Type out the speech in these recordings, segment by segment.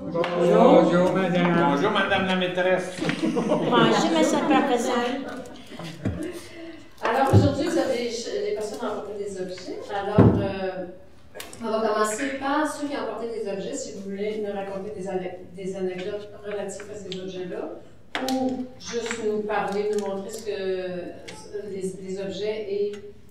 Bonjour, madame. Bonjour, madame la maîtresse. Bonjour, monsieur le professeur. Alors, aujourd'hui, les personnes ont apporté des objets. Alors, on va commencer par ceux qui ont apporté des objets, si vous voulez nous raconter des anecdotes relatives à ces objets-là, ou juste nous parler, nous montrer ce que les objets et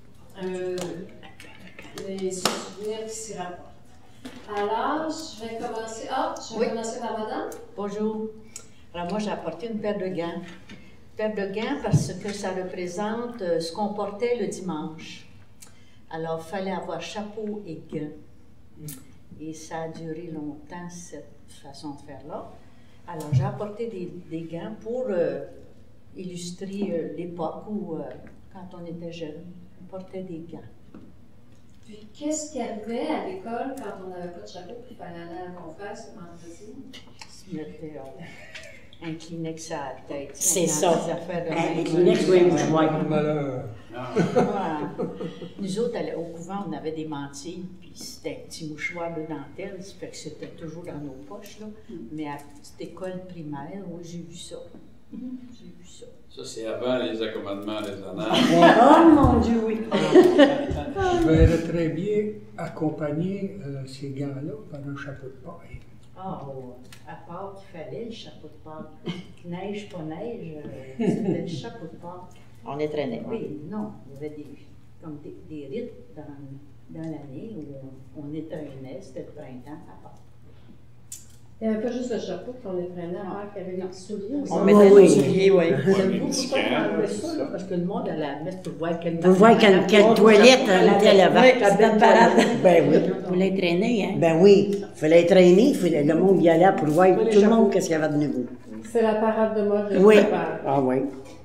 les souvenirs qui s'y rapportent. Alors, je vais commencer. Commencer par madame. Bonjour. Alors, moi, j'ai apporté une paire de gants. Une paire de gants parce que ça représente ce qu'on portait le dimanche. Alors, il fallait avoir chapeau et gants. Et ça a duré longtemps, cette façon de faire-là. Alors, j'ai apporté des gants pour illustrer l'époque où, quand on était jeune, on portait des gants. Puis, qu'est-ce qu'il y avait à l'école quand on n'avait pas de chapeau et qu'il fallait aller à la confesse le vendredi? Se mettait un Kleenex à la tête. C'est ça. Un Kleenex, oui, je vois. Malheur. Voilà. Nous autres, au couvent, on avait des mantilles, puis c'était un petit mouchoir de dentelle, ça fait que c'était toujours dans nos poches, là. Mais à petite école primaire, oui, j'ai vu ça. J'ai vu ça. Ça, c'est avant les accommodements raisonnables. Oh mon Dieu, oui. Je verrais très bien accompagner ces gants-là par un chapeau de paille. Ah, à part qu'il fallait le chapeau de Pâques. Neige, pas neige, c'était le chapeau de Pâques. On est traîné. Oui, non, il y avait comme des rites dans l'année où on étreignait, c'était le printemps à Pâques. Il n'y avait pas juste le chapeau qu'on étreignait à Pâques, il y avait les petits souliers aussi. On mettait des souliers, oui. J'aime beaucoup ça qu'on enlevait ça, là, parce que le monde allait la mettre pour voir quelle toilette elle était là-bas. Oui, la belle parade. Ben oui. Vous l'avez traîné, hein? Ben oui. Il fallait traîner, le monde y allait pour voir tout le monde qu'est-ce qu'il y avait de nouveau. C'est la parade de mode de Oui. Pâques. Ah oui.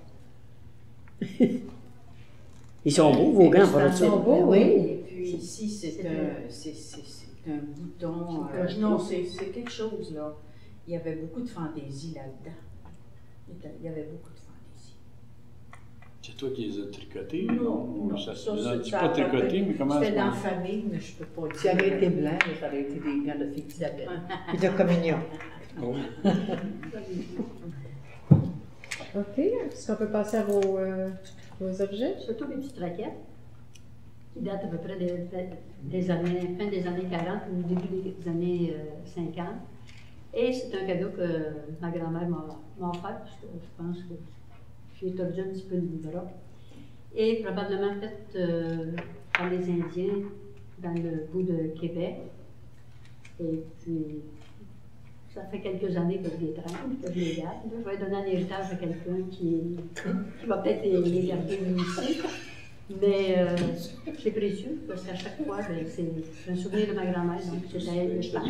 Ils sont beaux, vos gants, pour Ils sont beaux, oui. Et puis ici, c'est un bouton. Non, c'est quelque chose, là. Il y avait beaucoup de fantaisie là-dedans. Il y avait beaucoup de fantaisie. C'est toi qui les as tricotés? Non, Ça ça, ne c'est dit pas tricotés, mais comment c'était ça dans la famille, mais je ne peux pas dire. Si ça avait été blanc, ça aurait été des gants de fille d'Isabelle. Puis de communion. OK. Est-ce qu'on peut passer à vos objets? Surtout les petites raquettes qui datent à peu près des années, fin des années 40 ou début des années 50. Et c'est un cadeau que ma grand-mère m'a offert, parce que je pense que j'ai tordu un petit peu le bras. Et probablement faite par les Indiens dans le bout de Québec. Et puis, ça fait quelques années que je les traîne, que je les garde. Je vais donner un héritage à quelqu'un qui va peut-être les garder ici. Mais c'est précieux, parce qu'à chaque fois, c'est un souvenir de ma grand-mère, donc c'est à elle que je pense.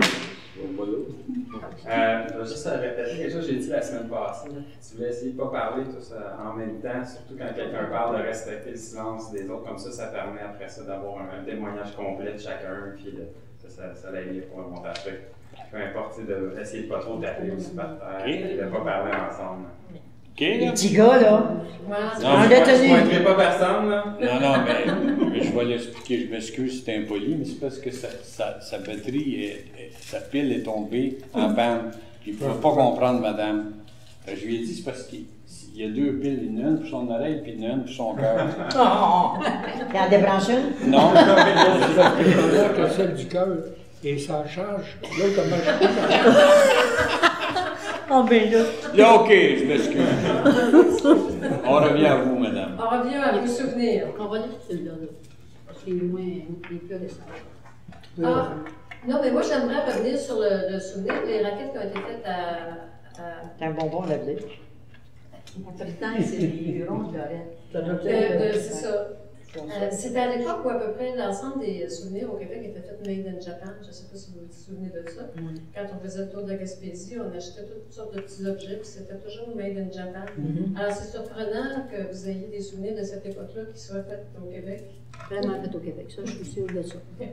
Je vais juste répéter quelque chose que j'ai dit la semaine passée. Tu voulais essayer de ne pas parler tous en même temps, surtout quand quelqu'un parle, de respecter le silence des autres. Comme ça permet après ça d'avoir un témoignage complet de chacun, puis ça l'aide pour le montage. Peu importe, d'essayer de ne pas trop taper aussi par terre, et de ne pas parler ensemble. OK, là? Les petits gars, là. Voilà. Non, On je a Je ne tenu. pointerai pas personne, là. Non, mais je vais l'expliquer. Je m'excuse, c'est impoli, mais c'est parce que sa batterie, sa pile est tombée en panne. Il ne pouvait pas comprendre, madame. Fait que je lui ai dit, c'est parce qu'il y a deux piles, une pour son oreille, puis une pour son cœur. Il en débranche une? Non, C'est que celle du cœur et ça charge. L'autre a marché. Oh, ben là. là, OK, je m'excuse. On revient à vous, madame. On revient à vos souvenirs. On va dire que c'est là. C'est moins, les plus récents. Ah, non, mais moi, j'aimerais revenir sur le souvenir des raquettes qui ont été faites C'est un bonbon, la vie. Après le temps, c'est les hurons de Lorette. c'est ça. C'était à l'époque où à peu près l'ensemble des souvenirs au Québec étaient faits made in Japan. Je ne sais pas si vous vous souvenez de ça. Quand on faisait le tour de la Gaspésie, on achetait toutes sortes de petits objets, puis c'était toujours made in Japan. Alors c'est surprenant que vous ayez des souvenirs de cette époque-là qui soient faits au Québec. Vraiment fait au Québec, ça, je suis sûre de ça.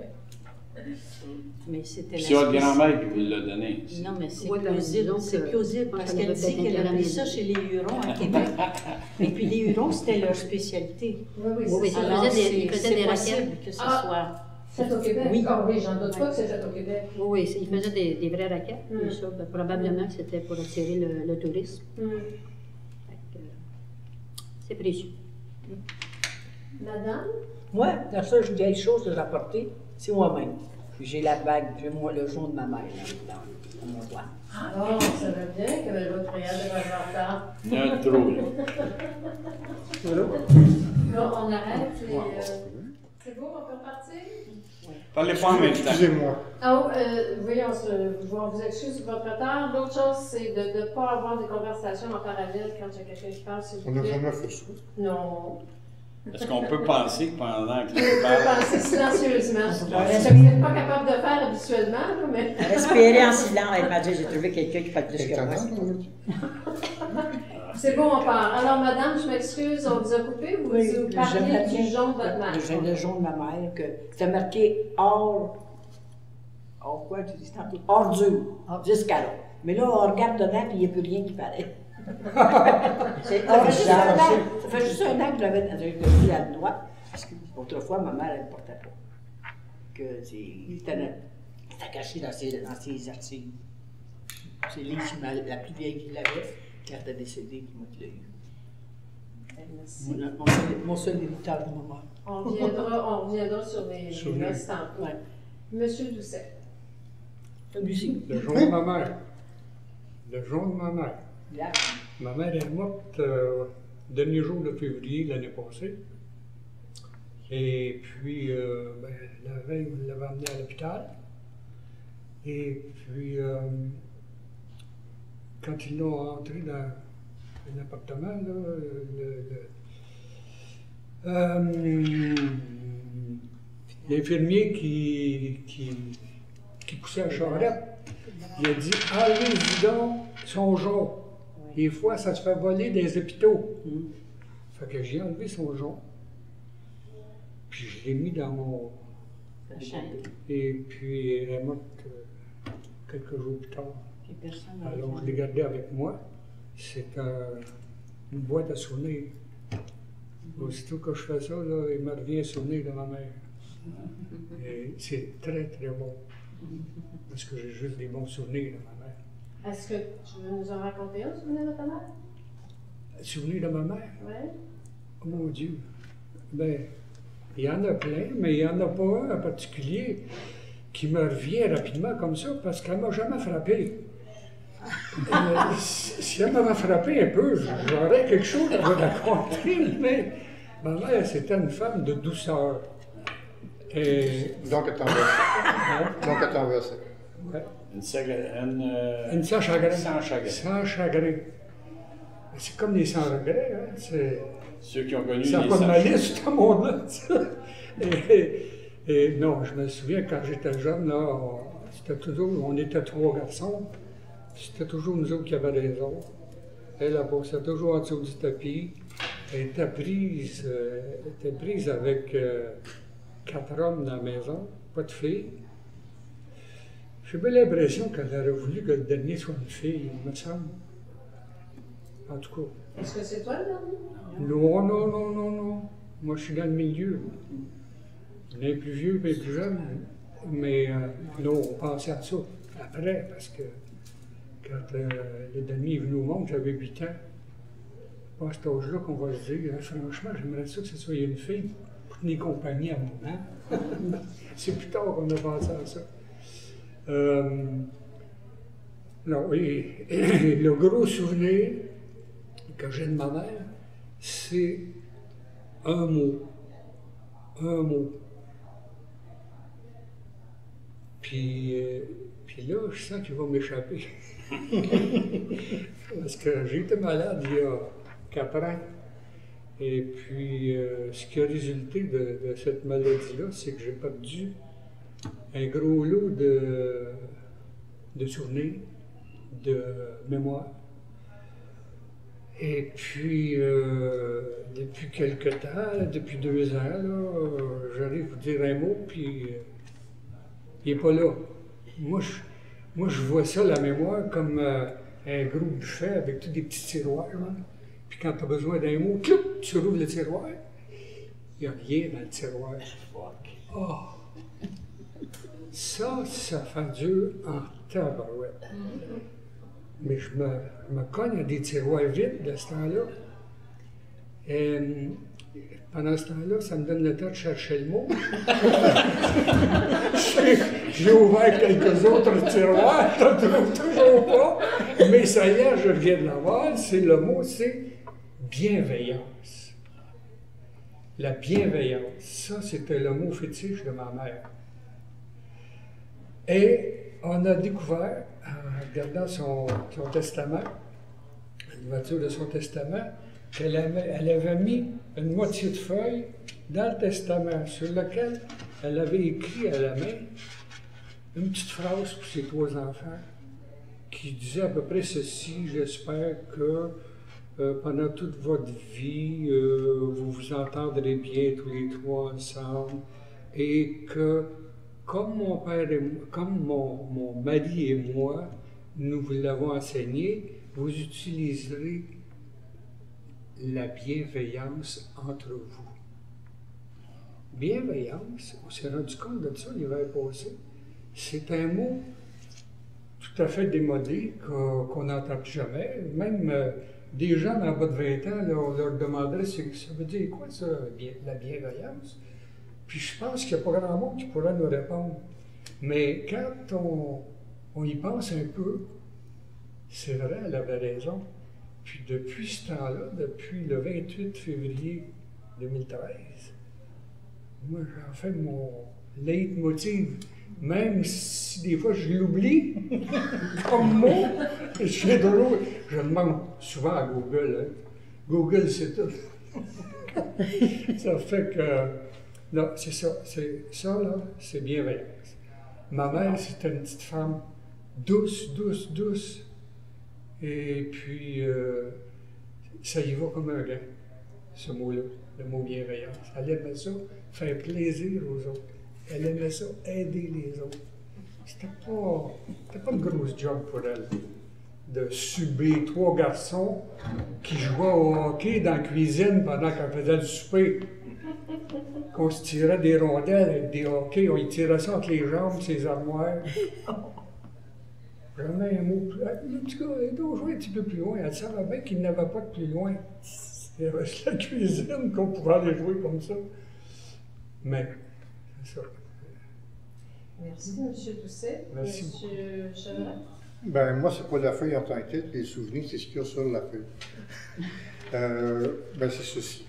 Mais c'était C'est votre grand-mère qui vous l'a donné. Non, mais c'est Oui, plausible. donc, C'est plausible parce ça qu'elle devait dit peut-être qu'elle a pris être ça chez les Hurons à Québec. Et puis les Hurons, c'était leur spécialité. Oui, Oui, c'est ils ça. faisaient des c'est raquettes. possible que ce soit. C'est au Québec? Oui. Ah oui, j'en doute pas que c'est fait au Québec. Oui, oui, il faisait des vraies raquettes. Et ça, ben, probablement que c'était pour attirer le tourisme. Fait que, c'est précieux. Madame? Moi, la seule vieille chose que j'ai apportée, c'est moi-même. J'ai la bague, j'ai le jaune de ma mère là, dans mon doigt. Oh, ça va bien que votre prière de votre retard. Notre drôle. Là, on arrête et. C'est beau, on peut repartir? Parlez pas en même temps. Excusez-moi. Ah, oui, on vous excuse pour votre retard. L'autre chose, c'est de ne pas avoir des conversations en parallèle quand il y a quelqu'un qui parle, s'il vous On n'a plaît. jamais fait ça. Non. Est-ce qu'on peut penser que pendant que On tu peut parles, penser silencieusement. Ce que vous n'êtes pas capable de faire habituellement, là, mais. Respirer en silence. Elle m'a dit, j'ai trouvé quelqu'un qui parle plus que moi. C'est bon, on part. Alors, madame, je m'excuse, on vous a coupé. Vous parliez du jaune de votre mère. Le jaune de ma mère, que c'était marqué hors. Hors quoi, tu dis tantôt? Hors dur, jusqu'à là. Mais là, on regarde dedans, puis il n'y a plus rien qui paraît. Ça fait juste un an que j'avais pris à le doigt, parce que autrefois, ma mère, elle ne portait pas. Que c'était caché dans ses archives. C'est la plus vieille qu'il avait, quand elle est décédée, qui m'a eu. Merci. Mon seul héritage de ma mère. On reviendra sur les noces tantôt. Ouais. Monsieur Doucet. Celui-ci. Le jaune de ma mère. Le jaune de ma mère. Là. Ma mère est morte dernier jour de février l'année passée. Et puis, la veille, on l'avait emmenée à l'hôpital. Et puis, quand ils l'ont entré dans l'appartement, l'infirmier qui poussait la charrette, il a dit « Enlevez-y donc son jaune. Des fois, ça se fait voler des hôpitaux. Fait que j'ai enlevé son jaune. Puis je l'ai mis dans mon... Et puis elle est morte quelques jours plus tard. Alors je l'ai gardé avec moi. C'est une boîte à souvenirs. Aussitôt que je fais ça, là, il me revient un souvenir de ma mère. Et c'est très très bon. Parce que j'ai juste des bons souvenirs de ma mère. Est-ce que tu veux nous en raconter un souvenir de ta mère? Souvenir de ma mère? Oui. Oh mon Dieu! Ben, il y en a plein, mais il n'y en a pas un en particulier qui me revient rapidement comme ça, parce qu'elle ne m'a jamais frappé. Si elle m'avait frappé un peu, j'aurais quelque chose à vous raconter, mais ma mère, c'était une femme de douceur. Et... Donc, elle t'en versait. Ouais. Une sans chagrin. Sans chagrin. Sans chagrin. C'est comme des sans regrets, hein. Ceux qui ont connu ça les n'a pas de sans malice, tout le monde-là. Et non, je me souviens quand j'étais jeune, là, on était 3 garçons. C'était toujours nous autres qui avions raison. Elle passait toujours en dessous du tapis. Elle était prise avec 4 hommes dans la maison, pas de filles. J'ai bien l'impression qu'elle aurait voulu que le dernier soit une fille, il me semble. En tout cas. Est-ce que c'est toi le dernier? Non. Moi, je suis dans le milieu. Les plus vieux et les plus jeunes. Mais non, on pensait à ça après, parce que quand le dernier est venu au monde, j'avais 8 ans. Pas à cet âge-là qu'on va se dire, hein, franchement, j'aimerais ça que ce soit une fille pour tenir compagnie à mon an. C'est plus tard qu'on a pensé à ça. Non, et le gros souvenir que j'ai de ma mère, c'est un mot. Un mot. Puis là, je sens qu'il va m'échapper. Parce que j'ai été malade il y a 4 ans. Et puis, ce qui a résulté de cette maladie-là, c'est que j'ai perdu un gros lot de souvenirs, de mémoire. Et puis, depuis quelque temps, depuis 2 ans, j'arrive à vous dire un mot, puis il n'est pas là. Moi, je vois ça, la mémoire, comme un gros buffet avec tous des petits tiroirs. Là. Puis quand tu as besoin d'un mot, tu rouvres le tiroir. Il n'y a rien dans le tiroir. Oh! Ça fait dur en tabarouette. Mais je me cogne à des tiroirs vides de ce temps-là. Et pendant ce temps-là, ça me donne le temps de chercher le mot. J'ai ouvert quelques autres tiroirs, je ne trouve toujours pas. Mais ça y est, je viens de l'avoir. Le mot, c'est bienveillance. La bienveillance, ça, c'était le mot fétiche de ma mère. Et on a découvert, en regardant son testament, l'ouverture de son testament, qu'elle avait mis une moitié de feuille dans le testament sur lequel elle avait écrit à la main une petite phrase pour ses 3 enfants qui disait à peu près ceci: j'espère que pendant toute votre vie, vous vous entendrez bien tous les 3 ensemble et que comme mon père et moi, comme mon mari et moi, nous vous l'avons enseigné, vous utiliserez la bienveillance entre vous. Bienveillance, on s'est rendu compte de ça l'hiver passé. C'est un mot tout à fait démodé qu'on n'entend plus jamais. Même des gens en bas de 20 ans, là, on leur demanderait ça veut dire quoi ça, la bienveillance? Puis je pense qu'il n'y a pas grand monde qui pourra nous répondre. Mais quand on y pense un peu, c'est vrai, elle avait raison. Puis depuis ce temps-là, depuis le 28 février 2013, moi j'en fais mon leitmotiv. Même si des fois je l'oublie comme mot, je demande souvent à Google. Hein. Google, c'est tout. Ça fait que... Non, c'est ça. Ça, là, c'est bienveillance. Ma mère, c'était une petite femme douce, douce, douce. Et puis, ça y va comme un gars, ce mot-là, le mot bienveillance. Elle aimait ça, faire plaisir aux autres. Elle aimait ça, aider les autres. C'était pas une grosse job pour elle de subir 3 garçons qui jouaient au hockey dans la cuisine pendant qu'elle faisait du souper. Qu'on se tirait des rondelles avec des hockey, on y tirait ça entre les jambes, ses armoires. Jamais un mot plus. Le petit gars, il doit jouer un petit peu plus loin. Elle savait bien qu'il n'avait pas de plus loin. Il y avait juste la cuisine qu'on pouvait aller jouer comme ça. Mais, c'est ça. Merci, M. Doucet. Merci. M. Chevalier. Ben, moi, c'est pas la feuille en tant que telle, les souvenirs, c'est ce qu'il y a sur la feuille. Ben, c'est ceci.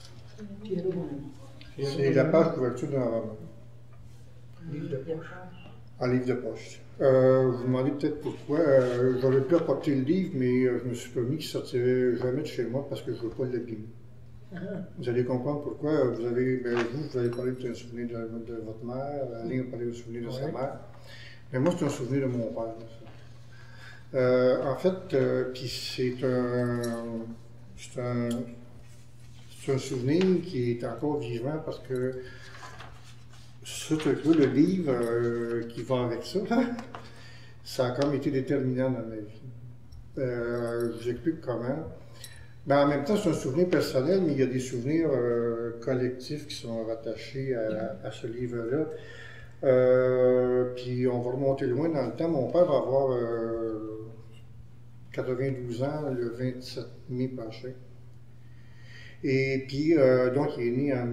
C'est la page couverture d'un roman. Livre de poche. En livre de poche. Vous vous demandez peut-être pourquoi. J'aurais pu apporter le livre, mais je me suis promis qu'il ne sortirait jamais de chez moi parce que je ne veux pas l'abîmer. Vous allez comprendre pourquoi. Vous avez parlé d'un souvenir de votre mère, Aline a parlé d'un souvenir de sa mère. Mais moi, c'est un souvenir de mon père. En fait, puis c'est un souvenir qui est encore vivant parce que ce truc-là, le livre qui va avec ça, ça a quand même été déterminant dans ma vie. Je vous explique comment. Ben, en même temps, c'est un souvenir personnel, mais il y a des souvenirs collectifs qui sont rattachés à ce livre-là. Puis on va remonter loin dans le temps. Mon père va avoir 92 ans le 27 mai prochain. Et puis, donc, il est né en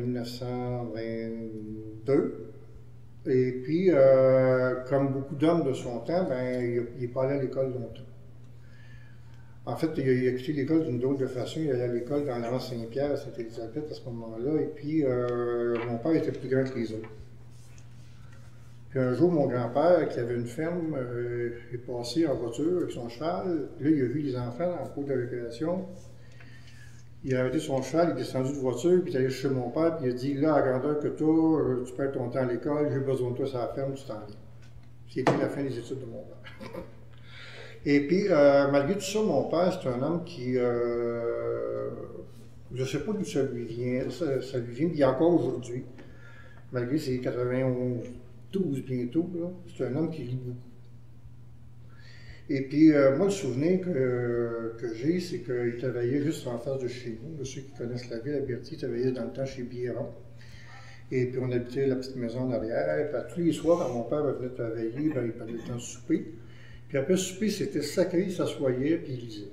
1922. Et puis, comme beaucoup d'hommes de son temps, ben, il n'est pas allé à l'école longtemps. En fait, il a quitté l'école d'une drôle de façon. Il allait à l'école dans l'Avent Saint-Pierre à Sainte-Élisabeth à ce moment-là. Et puis, mon père était plus grand que les autres. Puis un jour, mon grand-père, qui avait une ferme, est passé en voiture avec son cheval. Là, il a vu les enfants dans la cour de récréation. Il a arrêté son cheval, il est descendu de voiture, puis il est allé chez mon père, puis il a dit: là, à la grandeur que toi, tu perds ton temps à l'école, j'ai besoin de toi sur la ferme, tu t'en viens. C'était la fin des études de mon père. Et puis, malgré tout ça, mon père, c'est un homme qui, je ne sais pas d'où ça lui vient, ça lui vient, il y a encore aujourd'hui, malgré ses 92 bientôt, c'est un homme qui lit beaucoup. Et puis, moi, le souvenir que j'ai, c'est qu'il travaillait juste en face de chez nous. Ceux qui connaissent la ville, à Berthier, il travaillait dans le temps chez Biéron. Et puis on habitait la petite maison en arrière. Puis tous les soirs, quand mon père venait travailler, ben, il prenait le temps de souper. Puis après souper, c'était sacré, il s'assoyait, puis il lisait.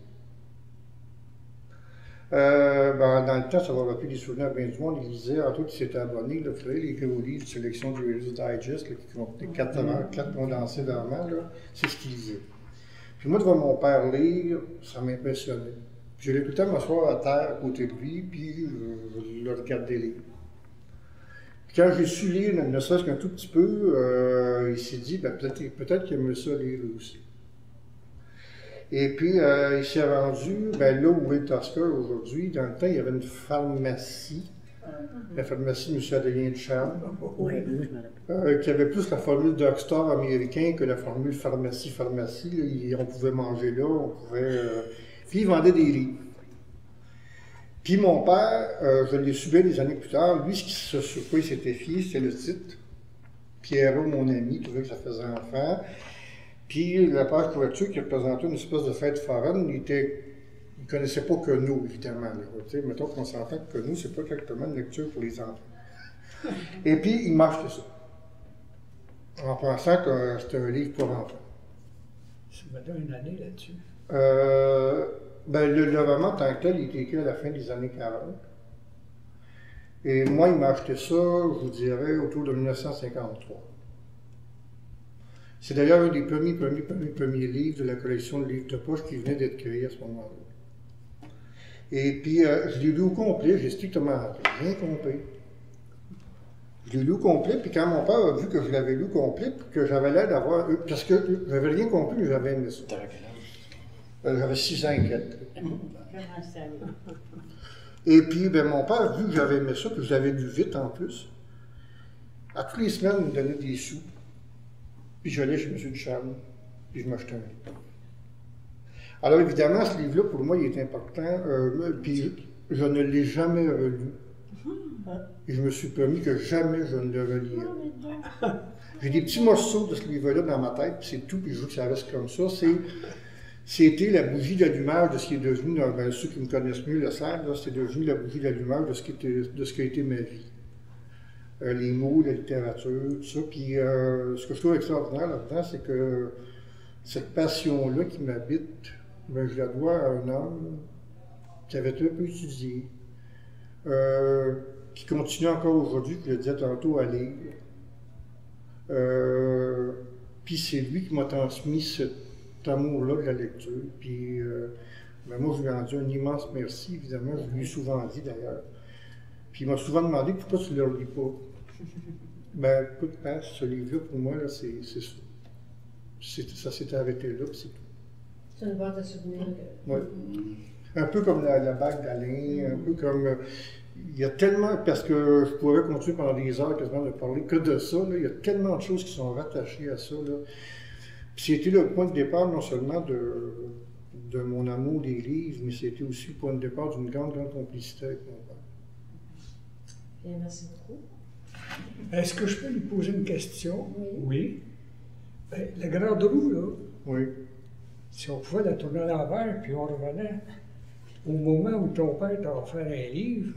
Ben, dans le temps, ça va rappeler des souvenirs bien du monde. Il lisait, en tout, il s'était abonné, là, vous savez, les gros livres de sélection du Reader's Digest, là, qui contenaient 4 condensés d'amants, c'est ce qu'il lisait. Puis moi, devant mon père lire, ça m'impressionnait. Puis j'allais tout le temps m'asseoir à terre à côté de lui, puis je le regardais lire. Puis quand j'ai su lire, ne serait-ce qu'un tout petit peu, il s'est dit, ben, peut-être qu'il aimait ça lire aussi. Et puis, il s'est rendu, ben, là où est le Tosca aujourd'hui, dans le temps, il y avait une pharmacie, la pharmacie M. Adrien Ducharme, qui avait plus la formule drugstore américain que la formule pharmacie. Là, on pouvait manger là, on pouvait... Puis, il vendait des livres. Puis, mon père, je l'ai su bien des années plus tard, lui, sur quoi il s'était fié, c'était le titre. Pierrot, mon ami, il trouvait que ça faisait enfant. Puis la page couverture qui représentait une espèce de fête foraine, il ne connaissait pas Queneau, évidemment. Mettons qu'on s'entend que Queneau, c'est pas exactement une lecture pour les enfants. Et puis, il m'achetait ça, en pensant que c'était un livre pour enfants. Ça m'a donné une année là-dessus. Ben, le roman, tant que tel, il était écrit à la fin des années 40. Et moi, il m'a acheté ça, je vous dirais, autour de 1953. C'est d'ailleurs un des premiers livres de la collection de livres de poche qui venait d'être créé à ce moment-là. Et puis, je l'ai lu au complet, j'ai strictement rien compris. Je l'ai lu au complet, puis quand mon père a vu que je l'avais lu au complet, puis que j'avais l'air d'avoir... Parce que j'avais rien compris, mais j'avais aimé ça. J'avais 6 ans et quelques. Et puis, ben, mon père, vu que j'avais aimé ça, puis je l'avais lu vite en plus, à toutes les semaines, il me donnait des sous. Puis j'allais chez M. Ducharme, puis je m'achetais un livre. Alors évidemment, ce livre-là, pour moi, il est important, puis je ne l'ai jamais relu. Et je me suis promis que jamais je ne le relirai. J'ai des petits morceaux de ce livre-là dans ma tête, puis c'est tout, puis je veux que ça reste comme ça. C'était la bougie d'allumage de ce qui est devenu, ben, ceux qui me connaissent mieux le savent, c'est devenu la bougie d'allumage de ce qui a été ma vie. Les mots, la littérature, tout ça. Puis ce que je trouve extraordinaire là-dedans, c'est que cette passion-là qui m'habite, ben, je la dois à un homme qui avait très peu étudié, qui continue encore aujourd'hui, je le disais tantôt, à lire. Puis c'est lui qui m'a transmis cet amour-là de la lecture. Puis ben, moi, je lui ai rendu un immense merci, évidemment. Je lui ai souvent dit d'ailleurs. Puis il m'a souvent demandé pourquoi tu ne le relis pas. Ben, écoute, ce livre-là, pour moi, là, c'est ça. Ça s'est arrêté là, puis c'est tout. C'est une boîte de souvenirs. Oui. Un peu comme la bague d'Alain, un peu comme... il y a tellement... Parce que je pourrais continuer pendant des heures quasiment de parler que de ça, là, il y a tellement de choses qui sont rattachées à ça, là. Puis c'était le point de départ, non seulement de mon amour des livres, mais c'était aussi le point de départ d'une grande complicité avec mon père. Bien, merci beaucoup. Est-ce que je peux lui poser une question? Oui. Oui. Ben, la grande roue, là, Oui. si on pouvait la tourner à l'envers, puis on revenait au moment où ton père t'a offert un livre,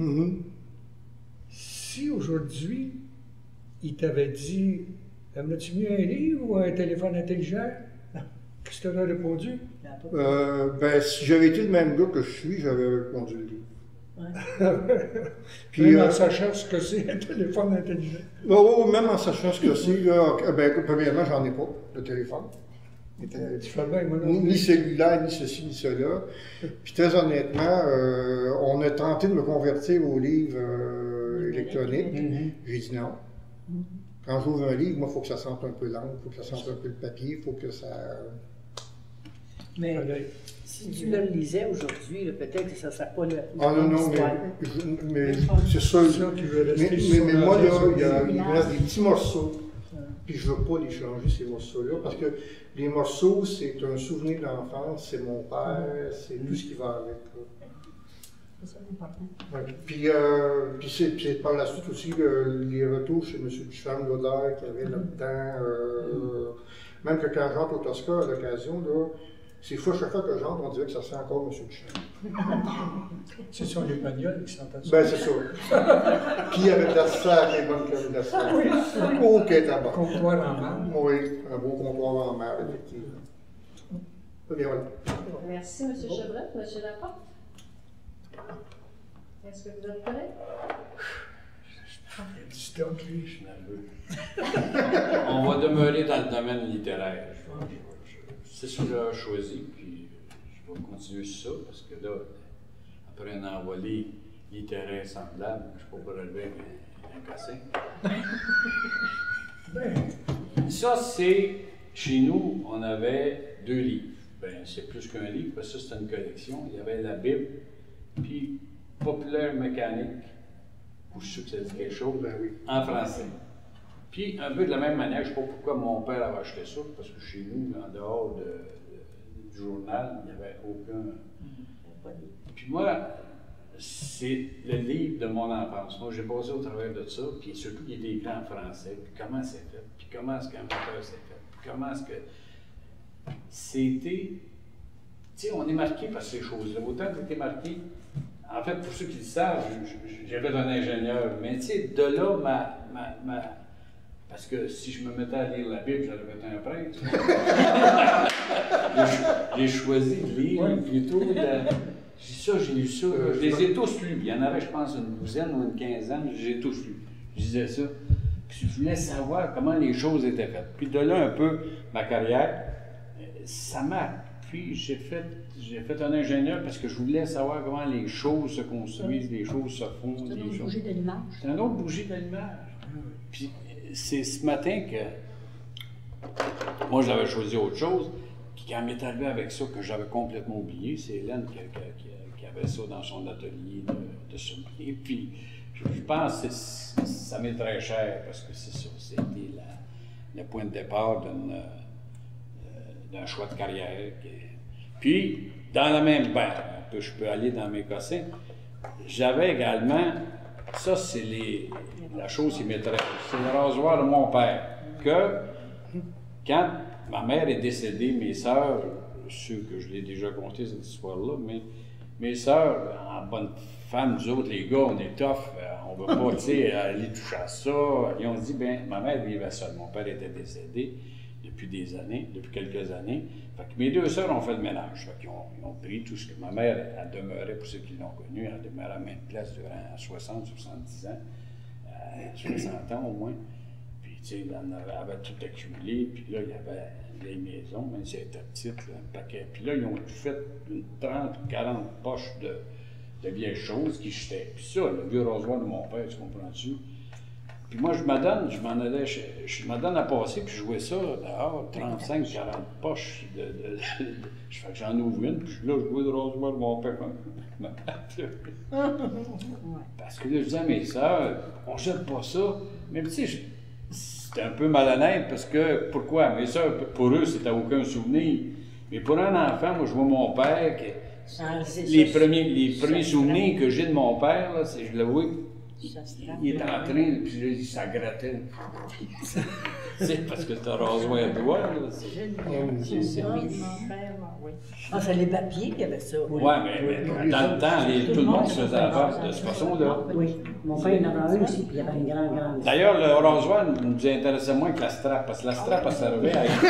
si aujourd'hui, il t'avait dit « Aimerais-tu mieux un livre ou un téléphone intelligent? » Qu'est-ce que tu aurais répondu? Ben, si j'avais été le même gars que je suis, j'avais répondu le livre. Puis, même en sachant ce que c'est un téléphone intelligent. Oh, même en sachant ce que c'est, là, ben, premièrement, j'en ai pas, de téléphone. Ni cellulaire, ni ceci, ni cela. Puis très honnêtement, on a tenté de me convertir au livre électronique. J'ai dit non. Quand j'ouvre un livre, moi, il faut que ça sente un peu l'encre, il faut que ça sente un peu le papier, il faut que ça... Mais si tu le lisais aujourd'hui, peut-être que ça ne serait pas le. Ah non, mais c'est sûr. Mais moi, là, il me reste des petits morceaux. Puis je ne veux pas les changer, ces morceaux-là, parce que les morceaux, c'est un souvenir d'enfance, c'est mon père, c'est tout ce qui va avec. C'est ça l'important. Ouais. Puis c'est par la suite aussi les retours chez M. Ducharme, l'odeur qu'il y avait là-dedans. Même que quand j'entre au Tosca, à l'occasion, là, C'est fou, chaque fois que j'entre, on dirait que ça sent encore M. Duchamp. C'est sur les bagnoles qui sentent ça. Ben, c'est ça. Puis il y avait de la sacrée bonne crème glacée. OK, tabac. Comptoir en marbre. Oui, un beau comptoir en marbre, effectivement. Très bien, voilà. Merci, M. Chevrette. M. Laporte? Est-ce que vous êtes prêts? Il y a du stock, lui. Je suis nerveux. On va demeurer dans le domaine littéraire. C'est ce que j'ai choisi, puis je vais continuer sur ça, parce que là, après un envolé littéraire semblable, je ne peux pas relever un cassin. Ça, c'est, chez nous, on avait 2 livres. Ben, c'est plus qu'un livre, parce que ça, c'est une collection. Il y avait la Bible, puis Populaire mécanique, ou je suis sûr que ça dit quelque chose, Ben oui. en français. Puis, un peu de la même manière, je ne sais pas pourquoi mon père avait acheté ça, parce que chez nous, en dehors du journal, il n'y avait aucun. Puis moi, c'est le livre de mon enfance. Moi, j'ai passé au travers de ça, puis surtout, il était écrit en français, puis comment c'est fait, puis comment est-ce qu'un auteur s'est fait, puis comment est-ce que. C'était. Tu sais, on est marqué par ces choses-là. Autant que tu es marqué. En fait, pour ceux qui le savent, j'ai fait un ingénieur, mais tu sais, de là, parce que si je me mettais à lire la Bible, j'allais être un prêtre. J'ai choisi de lire plutôt j'ai lu ça. Je les ai tous lus. Il y en avait, je pense, une douzaine ou une quinzaine, j'ai tous lus. Je disais ça. Puis je voulais savoir comment les choses étaient faites. Puis de là, un peu, ma carrière, ça m'a. Puis j'ai fait un ingénieur parce que je voulais savoir comment les choses se construisent, les choses se font. C'est une autre bougie d'allumage. C'est un autre bougie d'allumage. Puis c'est ce matin que moi j'avais choisi autre chose. Puis quand m'est arrivé avec ça que j'avais complètement oublié, c'est Hélène qui avait ça dans son atelier de sommier. Puis je pense que ça m'est très cher parce que c'est ça, c'était le point de départ d'un choix de carrière. Puis, dans la même je peux aller dans mes cossins, j'avais également, ça c'est la chose qui m'intéresse, c'est le rasoir de mon père, que quand ma mère est décédée, mes sœurs, je suis sûr que je l'ai déjà conté cette histoire-là, mais mes sœurs, en bonne femme, nous autres, les gars, on est tough, on ne veut pas, tu sais, aller toucher à ça. Et on se dit, ma mère vivait seule, mon père était décédé depuis quelques années. Fait que mes 2 sœurs ont fait le ménage. Fait qu'ils ont pris tout ce que ma mère, elle demeurait, pour ceux qui l'ont connue, elle demeurait à même place durant 60, 70 ans, 60 ans au moins. Puis, tu sais, elle avait tout accumulé, puis là, il y avait les maisons, même si elles étaient petites, là, un paquet. Puis là, ils ont fait une 30 ou 40 poches de vieilles choses qui jetaient. Puis ça, le vieux rasoir de mon père, tu comprends-tu? Puis moi, je me donne à passer, puis je jouais ça dehors, 35, 40 poches je fais que j'en ouvre une, puis là, je jouais le rasoir de mon père. Parce que là, je disais à mes sœurs, on jette pas ça. Mais tu sais, c'était un peu malhonnête, parce que, pourquoi? Mes sœurs, pour eux, c'était aucun souvenir. Mais pour un enfant, moi, je vois mon père, les premiers souvenirs que j'ai de mon père, là, c'est, je le vois, il est en train, puis là, ça grattait. C'est parce que tu as rasé un doigt, là. C'est les papiers qui avaient ça. Oui, mais dans le temps, tout le monde se faisait affaire de cette façon-là. Oui, mon père en avait un aussi, puis il y avait une grande. D'ailleurs, le rasoir nous intéressait moins que la strap, parce que la strap, elle servait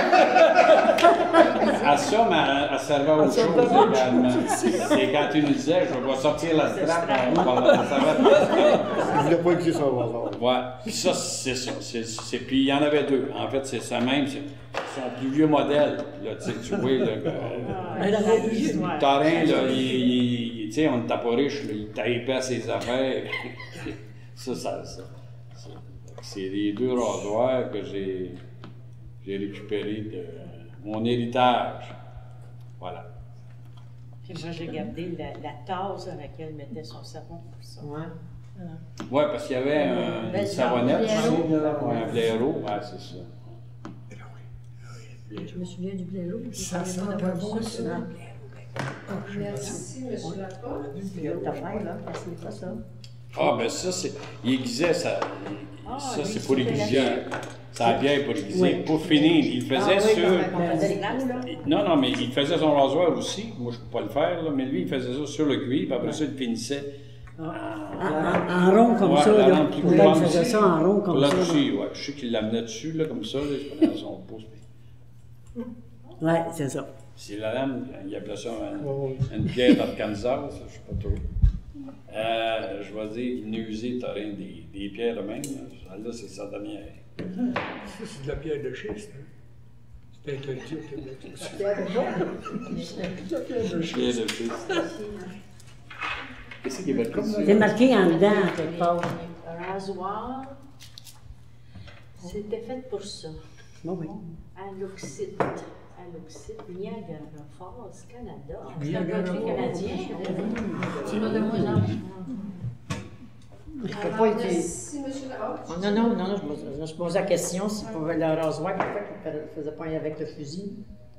à ça, mais elle servait à autre chose également. C'est quand tu nous disais, je vais sortir la strap, elle servait à la strap. Il ne voulait pas écrire son rasoir. Oui, puis ça, c'est ça. Puis il y en avait 2. En fait, c'est ça même. C'est son plus vieux modèle. Là, tu vois, le Tarin, là, tu sais, on n'était pas riche, il taillait à ses affaires. ça. C'est les 2 rasoirs que j'ai récupérés de mon héritage. Voilà. Puis moi, j'ai gardé la tasse dans laquelle il mettait son savon pour ça. Oui, parce qu'il y avait une savonnette ici, un blaireau. Oui, c'est ça. Je me souviens du blaireau. Ça sent pas bon, ça. Merci, M. Laporte. Ta mère, là, c'est pas ça. Ah, ben ça, c'est. Il aiguisait ça. Ça, c'est pour aiguiser. sa bière pour aiguiser. Oui. Pour finir, il faisait Ah oui, sur... comme on faisait les coups, là. Non, mais il faisait son rasoir aussi. Moi, je ne peux pas le faire, là, mais lui, il faisait ça sur le cuir, puis après ça, il finissait En rond comme ouais, ça, la là. lampe plus Il grande faisait aussi. ça en rond pour comme la ça. là. toucher. Ouais. Je sais qu'il l'amenait dessus, là, comme ça, là, il prenait son pouce. Puis Ouais, c'est ça. c'est la lame, il appelait ça une bière d'Arkansas, ça, je sais pas trop. Je vais dire, il n'a usé Torin des pierres de même. Là, c'est sa dernière. Ça, c'est de la pierre de schiste. Hein. C'est interdit au Québec. Pierre de schiste. Qu'est-ce qui va être comme ça? C'est marqué en dedans, quelque part. Un rasoir, c'était fait pour ça. Bon, oui. À l'Oxide. À l'Oxide, Niagara Falls, Canada. C'est un Niagara produit Falls. canadien. C'est pas de moins en plus. Alors, merci, monsieur Larocque. Non, je me posais la question si pour le rasoir, pourquoi il ne faisait pas avec le fusil.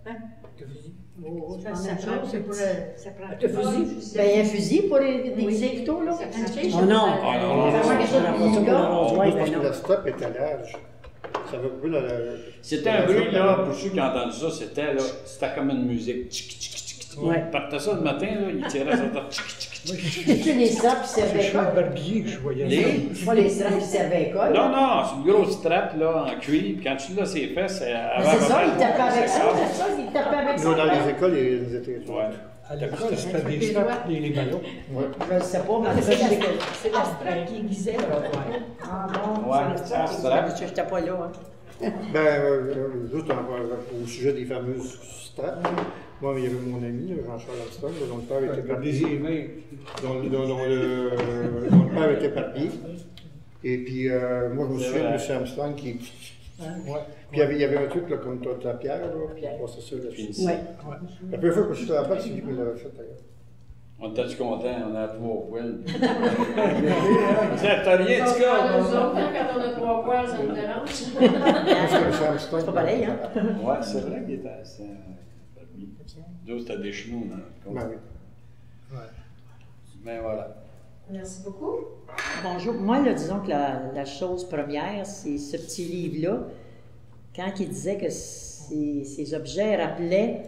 Ça, Ça prend- c'est pour le... ça prend- Le fusil? Ben, un fusil pour les déguiser couteaux, là. Ça prend- Oh non! Ah, non, Ça prend quelque chose de plus Moi, gars. parce que le stop est à l'âge. Ça va couper C'était un bruit, là, pour ceux qui ont entendu ça, c'était comme une musique. Tchic, tchic, tchic, tchic. Ouais. Il partait ça le matin, là, il tirait ça. Tchic, tchic, tchic. C'est-tu les straps qui C'est servaient chez le école? barbier que je voyais Les- ça. Pas les straps qui servaient école. Non, non, c'est une grosse trappe, là, en cuir. Quand tu l'as ses fesses, Mais c'est ça, ils tapaient avec ça, c'est ça, ils tapaient avec Nous, dans ça. les écoles, ils étaient. Ouais. À l'école, c'était des straps, des ballons. Je ne sais pas, mais C'est la strap qui aiguisait le rasoir. Ah bon? Ouais, c'est ça, ça. strap. Je n'étais pas là. Hein. Juste au sujet des fameuses straps, moi, il y avait mon ami, Jean-Charles Armstrong, dont le père était Des barbier. emails. Dont le père était barbier. Et puis, moi, je me souviens de M. Armstrong qui. Ouais. Puis il y avait un truc là, comme toi, ta pierre, là, puis on passait ça là-dessus. Ouais. La première fois que je suis là-bas, c'est lui qui me l'avait fait d'ailleurs. On était content, on a 3 poils. T'as rien, Parce du que cas. nous autres, hein, quand on a 3 poils, ça nous dérange. Parce que M. Armstrong. C'est pas pareil, hein? Ouais, c'est vrai qu'il était assez. D'autres, c'était des chenous dans le Ben compte. oui. Mais voilà. Merci beaucoup. Bonjour. Moi, là, disons que la chose première, c'est ce petit livre-là. Quand il disait que ces objets rappelaient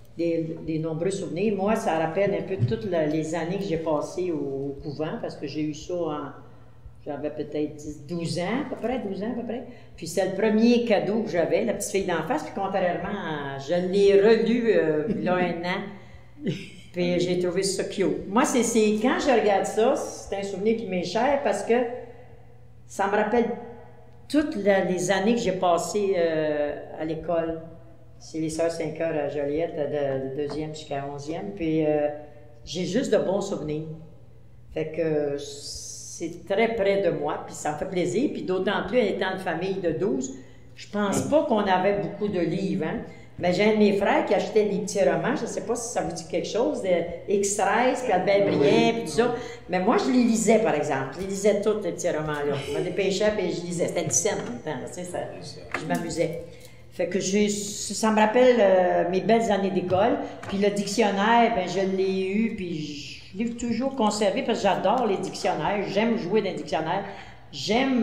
des nombreux souvenirs, moi, ça rappelle un peu toutes les années que j'ai passées au couvent, parce que j'ai eu ça j'avais peut-être 12 ans, à peu près, 12 ans à peu près. Puis c'est le premier cadeau que j'avais, la petite fille d'en face. Puis contrairement je l'ai relu il y a 1 an. Puis j'ai trouvé ça cute. Moi, c'est quand je regarde ça, c'est un souvenir qui m'est cher parce que ça me rappelle toutes les années que j'ai passées à l'école. C'est les Sœurs 5 heures à Joliette, de 2e jusqu'à 11e. Puis j'ai juste de bons souvenirs. Fait que c'est très près de moi, puis ça me fait plaisir. Puis d'autant plus, étant une famille de 12, je pense pas qu'on avait beaucoup de livres, hein. Mais j'ai un de mes frères qui achetait des petits romans, je ne sais pas si ça vous dit quelque chose, de X13, puis Albert Brien, puis tout ça. Mais moi, je les lisais, par exemple. Je les lisais tous, les petits romans-là. Je me dépêchais, puis je lisais. C'était 17 en même temps, tu sais, je m'amusais. Fait que ça me rappelle mes belles années d'école. Puis le dictionnaire, ben je l'ai eu, puis je l'ai toujours conservé, parce que j'adore les dictionnaires. J'aime jouer dans les dictionnaires. J'aime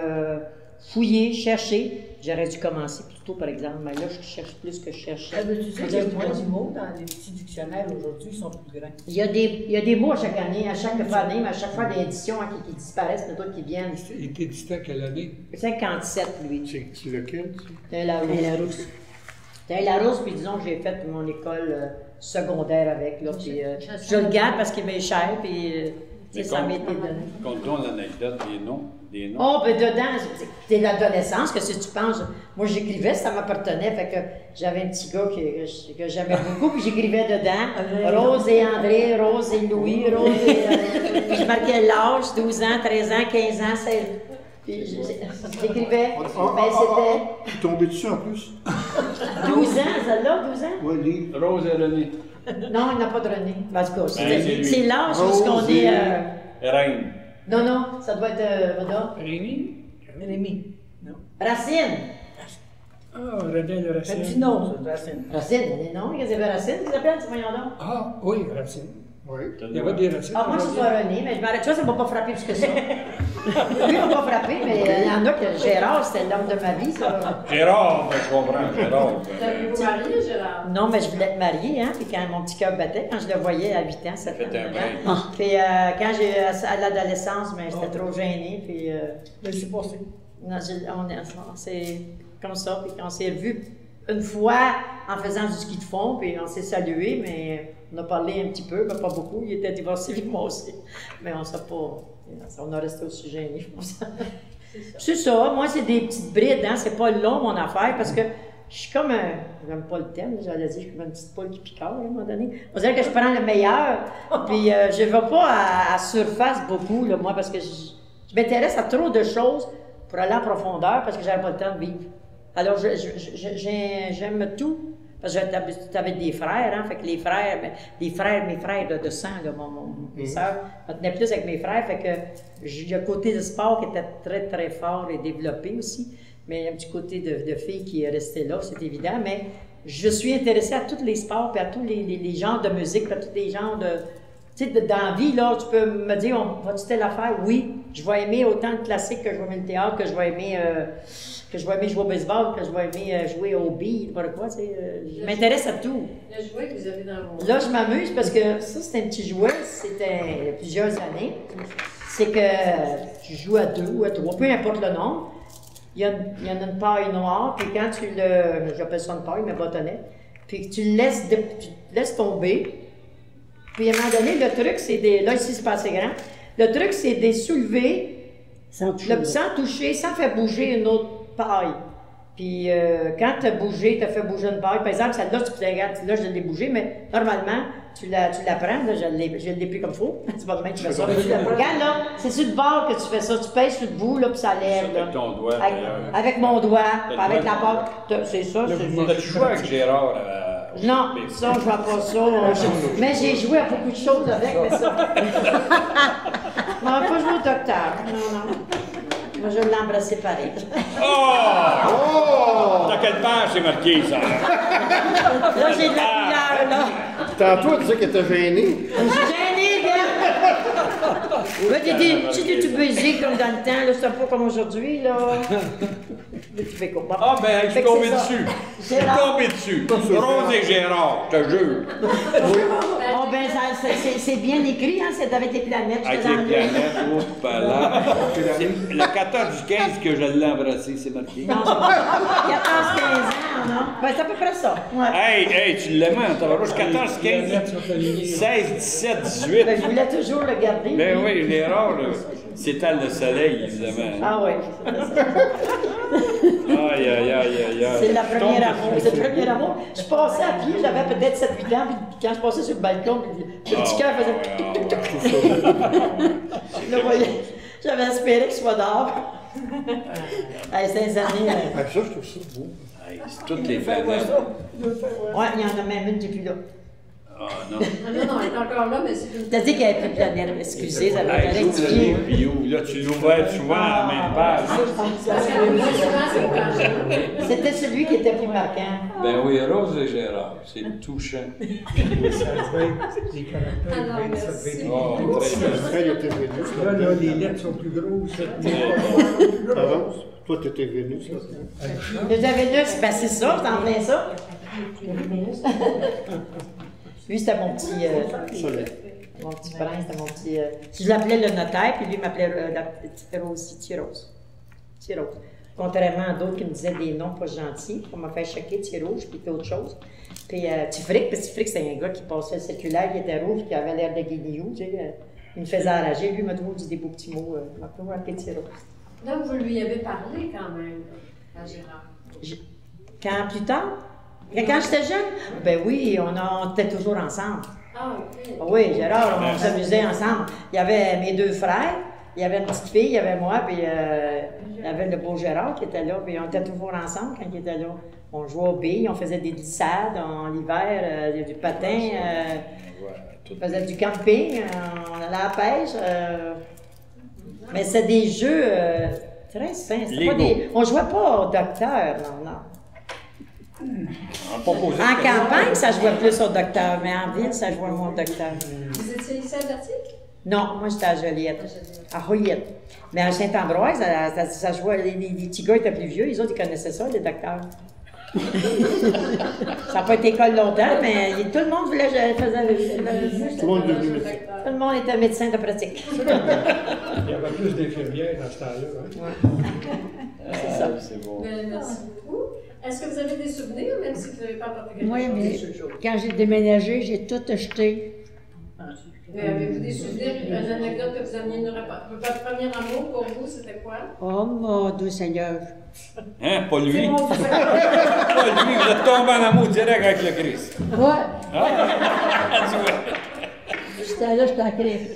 fouiller, chercher. J'aurais dû commencer plus tôt, par exemple, mais là, je cherche plus que je cherchais. Tu sais qu'il y a moins de mots dans les petits dictionnaires aujourd'hui, ils sont plus grands. Il y a des mots à chaque année, mais à chaque fois des éditions hein, qui disparaissent, d'autres qui viennent. Il était édité à quelle année? 57, lui. C'est lequel? C'est un Larousse. C'est un Larousse, puis disons que j'ai fait mon école secondaire avec, là, puis je le garde parce qu'il m'est cher, puis ça m'a été donné. Compte-nous l'anecdote des noms. Oh, ben dedans, c'est l'adolescence, que si tu penses, moi j'écrivais, ça m'appartenait, fait que j'avais un petit gars que j'aimais beaucoup, puis j'écrivais dedans, Rose et André, Rose et Louis, Rose et... puis je marquais l'âge, 12 ans, 13 ans, 15 ans, 16 puis j'écrivais, ben c'était... Tu es tombé dessus en plus? 12 ans, celle-là, 12 ans? Oui, livre. Rose et René. Non, il n'a pas de René. En tout cas, c'est lui. c'est l'âge où ce qu'on est... Reine. Non, ça doit être... Renaud. Rémi? Rémi. Non. Racine. Ah, René le Racine. Petit nom, ça, Racine. Racine, non, il y avait Racine qui s'appelle, voyons donc. Ah, oui, Racine. Oui. Il y avait des racines. Ah, moi, je suis René, mais je m'arrête. Tu vois, ça ne m'a pas frappé plus que ça. Lui, on va frapper, mais il y en a que Gérard, c'était l'homme de ma vie, ça. Gérard, ben, je comprends, Gérard. T'avez-vous marié, Gérard? Non, mais je voulais te marier, hein, puis quand mon petit cœur battait, quand je le voyais à 8 ans, 7 Fait un ans. bain. Puis quand j'ai à l'adolescence, ben, j'étais trop gênée, puis... Mais c'est passé. Non, c'est comme ça, puis on s'est revus une fois en faisant du ski de fond, puis on s'est salués, mais on a parlé un petit peu, mais pas beaucoup. Il était divorcé, puis moi aussi. Mais on s'est pas... On a resté aussi gênés, je pense. C'est ça. Moi, c'est des petites brides, hein. C'est pas long, mon affaire, parce que je suis comme un... J'aime pas le thème, j'allais dire, je suis comme une petite poule qui picore, à un moment donné. On dirait que je prends le meilleur, puis je vais pas à surface beaucoup, là, moi, parce que je m'intéresse à trop de choses pour aller en profondeur, parce que j'avais pas le temps de vivre. Alors, j'aime tout. Parce que j'avais des frères, hein, fait que mes frères de sang, là, mes sœurs, je me tenais plus avec mes frères, fait que il y a un côté de sport qui était très, très fort et développé aussi, mais il y a un petit côté de fille qui est resté là, c'est évident, mais je suis intéressée à tous les sports, puis à tous les genres de musique, puis à tous les genres de... Tu sais, dans la vie, là, tu peux me dire, vas-tu telle affaire? Oui, je vais aimer autant le classique que je vais aimer le théâtre, que je vais aimer jouer au baseball, que je vais aimer jouer au billes, n'importe quoi, tu sais. Je m'intéresse à tout. Le jouet que vous avez dans vos... Là, je m'amuse parce que ça, c'est un petit jouet, c'était il y a plusieurs années. C'est que tu joues à 2 ou à 3, peu importe le nombre. Il y en a une paille noire, puis quand tu le... J'appelle ça une paille, mais bâtonnet. Puis tu le laisses tomber. Puis à un moment donné, le truc, c'est des... Là, ici, c'est pas assez grand. Le truc, c'est de soulever sans toucher, sans faire bouger une autre paille. Puis quand tu as bougé, tu as fait bouger une paille, par exemple, celle-là, tu peux regarder, là, je l'ai bougée, mais normalement, tu la prends, là, je l'ai pris comme il faut. C'est pas demain que tu fais ça. Regarde, là, c'est sur le bord que tu fais ça. Tu pèses sur le bout, là, puis ça lève. Là. Avec ton doigt. Avec mon doigt, avec la paille. C'est ça. Tu joues avec Gérard non, ça, je ne vois pas ça. Mais j'ai joué à beaucoup de choses avec, mais ça. Je ne pas joué au docteur. Non. Moi, je l'ai embrassé pareil. Oh! Dans quelle page c'est marqué, ça? Là, j'ai de la couleur, là. Tantôt, tu disais qu'elle était gênée. Je suis gênée, gars! Tu étais tout baisé comme dans le temps, là, c'est pas comme aujourd'hui, là. Tu fais quoi? Ah, ben, je suis tombé dessus. Je suis tombé dessus. Rose et Gérard, je te jure. Oh, ben, c'est bien écrit, hein, c'est avec les planètes. Avec les planètes, oh, là. C'est le 14 du 15 que je l'ai embrassé, c'est marqué. Non, 14-15 ans, non? Ben, c'est à peu près ça. Ouais. Hey, tu l'aimes, t'as 14, 15, 16, 17, 18. Ben, je voulais toujours le garder. Ben oui, Gérard, c'était le soleil, évidemment. Ah oui, Aïe. C'est la première amour. C'est le premier amour. Je passais à pied, j'avais peut-être 7-8 ans, puis quand je passais sur le balcon, le petit cœur faisait... Je le voyais. J'avais espéré qu'il soit dehors. Hey, 16 années. Ça, je trouve ça beau. C'est toutes les fêtes. Ouais, il y en a même une qui n'est plus là. Ah non. Non, elle est encore là, mais c'est une... T'as dit qu'il n'y avait plus de planète. Excusez, ça va être Hey, rectifié. là, tu l'ouvrais souvent à la même page. Parce que moi, souvent, c'est quand je... C'était celui qui était plus marquant. Ben oui, Rose et Gérard, c'est touchant. Ça devait être des caractères, ça devait être... Oh, très bien. Après, il était Vénus. Là, les lettres sont plus grosses. Pardon? Toi, tu étais Vénus, là. Les Vénus, ben c'est ça, t'en plein ça. Lui, c'était mon petit prince, c'était mon petit... Je l'appelais le notaire, puis lui m'appelait la petite Rose, Thierrose. Contrairement à d'autres qui me disaient des noms pas gentils, pour me faire choquer, Thierrose, puis autre chose. Puis Tifric, parce que Tifric, c'était un gars qui passait le circulaire, qui était rouge, qui avait l'air de guignillou, tu sais. Il me faisait enrager, lui, il m'a toujours dit des beaux petits mots. Il m'a toujours appelé Thierrose. Donc, vous lui avez parlé quand même, à Gérard. Quand plus tard? Quand j'étais jeune? Ben oui, on était toujours ensemble. Ah, OK. Oui, Gérard, on s'amusait ensemble. Il y avait mes 2 frères, il y avait une petite fille, il y avait moi, puis il y avait le beau Gérard qui était là, puis on était toujours ensemble quand il était là. On jouait aux billes, on faisait des glissades en hiver, du patin, on faisait du camping, on allait à la pêche. Mais c'est des jeux très simples. On jouait pas au docteur, non. En campagne, ça jouait plus au docteur, mais en ville, ça jouait moins au docteur. Vous étiez lycée advertique? Non, moi j'étais à Joliette, à Royette. Mais à Saint-Ambroise, ça jouait, les petits gars étaient plus vieux, les autres ils connaissaient ça, les docteurs. Ça n'a pas été école longtemps, mais tout le monde voulait faire Tout le monde est devenu médecin. Tout le monde était médecin de pratique. Il y avait plus d'infirmières dans ce temps-là. Hein? C'est ça. C'est bon. Merci beaucoup. Est-ce que vous avez des souvenirs, même si vous n'avez pas apporté quelque Oui, chose? mais quand j'ai déménagé, j'ai tout acheté. Avez-vous des souvenirs, une anecdote que vous ameniez nous raconter? Votre premier amour pour vous, c'était quoi? Oh mon Dieu Seigneur. Hein, pas lui? C'est mon Dieu. Pas lui, vous êtes tombé en amour direct avec le Christ. Ouais, Ah, tu vois. j'étais là, j'étais en crise.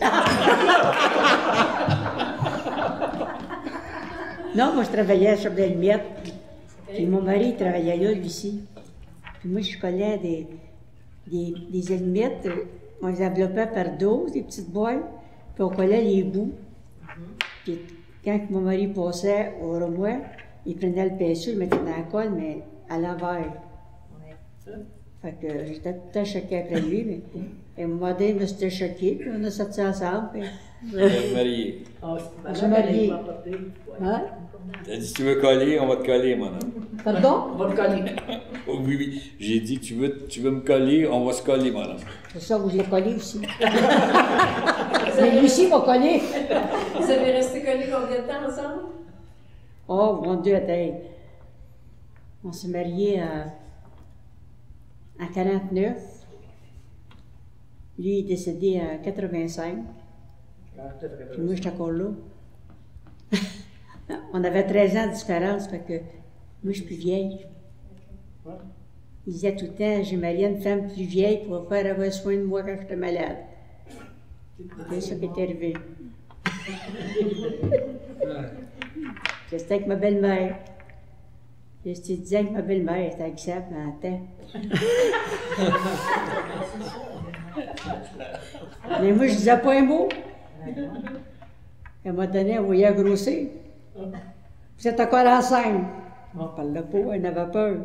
Non, moi je travaillais à Chapdelle-Miette. Puis mon mari il travaillait là, lui aussi. Puis moi je collais des allumettes. On les enveloppait par 12, des petites boîtes, puis on collait les bouts. Puis quand mon mari passait au remoi, il prenait le pinceau, il le mettait dans la colle, mais à l'envers. Fait que j'étais tout le temps choquée après lui, mais à un moment donné, je me suis choquée, puis on a sorti ensemble. Puis... Vous êtes marié. On s'est mariés. Hein? T'as dit, si tu veux coller, on va te coller, mon homme. Pardon? On va le connaître. Oh, oui, oui. J'ai dit, tu veux me coller, on va se coller, mon homme. C'est ça, vous je l'ai collé aussi. Mais lui aussi m'a collé. Vous avez resté collés combien de temps ensemble? Oh, mon Dieu, attends. On s'est mariés en 49. Lui, il est décédé en 85. Puis moi, j'étais encore là. On avait 13 ans de différence, fait que moi, je suis plus vieille. Il disait tout le temps, j'ai marié une femme plus vieille pour faire avoir soin de moi quand j'étais malade. C'est ça qui est arrivé. J'étais avec ma belle-mère. Je te disais avec ma belle-mère, c'était avec ça pendant le temps. Mais moi, je disais pas un mot. Elle m'a donné, elle voyait grossir. Vous êtes encore enceinte. On parle pas, elle avait peur.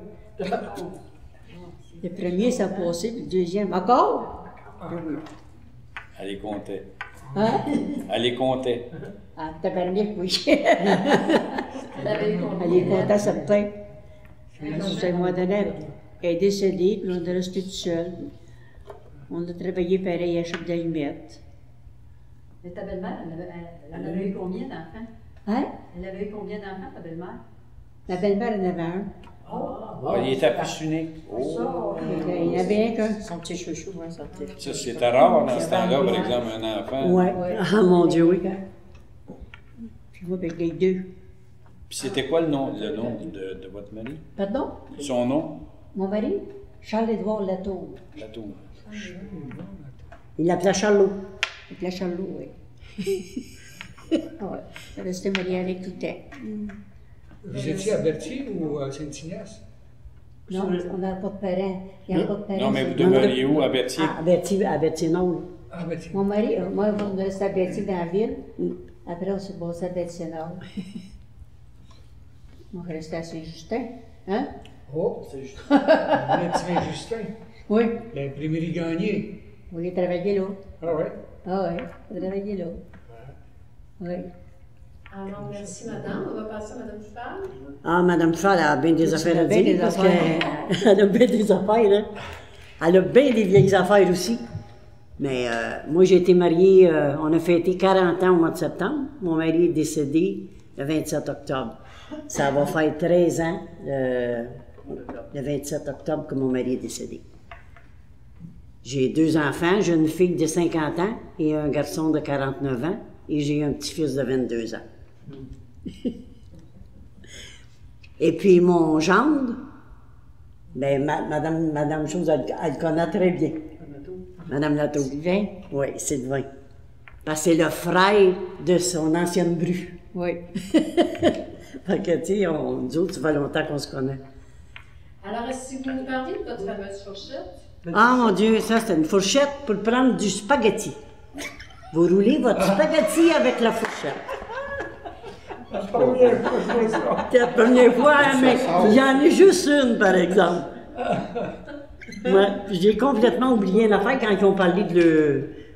Le premier, ça a passé, puis le deuxième, encore? Elle les comptait. Hein? Elle les comptait. Ah, tabarnak, oui. L'avez compté. Elle est contente, certain. À un moment donné, elle est décédée, puis on est resté tout seul. On a travaillé pareil à chaque d'allumettes. Mais ta belle-mère, elle avait eu combien d'enfants? Hein? Elle avait eu combien d'enfants, ta belle-mère? Ma belle-mère en avait un. Ah, il était fils unique. Oh. Il y avait un qu'un. Son petit chouchou, hein, ça te... Ça, c'était rare dans ce temps-là, par exemple, un enfant. Ouais. Ah, mon Dieu, oui. Puis moi, avec les deux. Puis c'était quoi le nom de votre mari? Pardon? Son nom? Mon mari? Charles-Édouard Latour. La tour. Il l'appelait Charlot. Il l'appelait Charlot, oui. Ouais. Il restait marié avec tout le temps. Vous étiez à Berthier ou à Saint-Ignace? Non, on n'a pas de parents. Il n'y a pas de parents. Non, mais vous demeuriez où, à Berthier? Ah, à Berthier, non. Ah, Berthier. Mon mari, moi, on est resté à Berthier dans la ville. Après, on s'est passé à Berthier Nord. On est resté à Saint-Justin. Hein? Oh, c'est juste. Saint-Justin. Oui. L'imprimerie Gagné. Oui, il travaillait là. Ah ouais. Ah oui, il travaillait là. Oui. Alors, merci, madame. On va passer à madame Dufal. Ah, Mme Fall a bien des affaires à dire, parce qu'elle a bien des affaires, hein. Elle a bien des vieilles affaires aussi. Mais moi, j'ai été mariée, on a fêté 40 ans au mois de septembre. Mon mari est décédé le 27 octobre. Ça va faire 13 ans, le 27 octobre, que mon mari est décédé. J'ai 2 enfants, j'ai une fille de 50 ans et un garçon de 49 ans, et j'ai un petit-fils de 22 ans. Et puis mon gendre, ben, Madame Chose, elle le connaît très bien. Madame Latour. Sylvain? Oui, Sylvain. Parce que c'est le frère de son ancienne bru. Oui. Fait que, tu sais, nous autres, ça fait longtemps qu'on se connaît. Alors, est-ce que vous nous parliez de votre fameuse fourchette? Ah, mon Dieu, ça, c'est une fourchette pour prendre du spaghetti. Vous roulez votre spaghetti avec la fourchette. La première fois que je vois ça. C'est la première fois, hein, mais j'en ai juste une, par exemple. Ouais, j'ai complètement oublié l'affaire quand ils ont parlé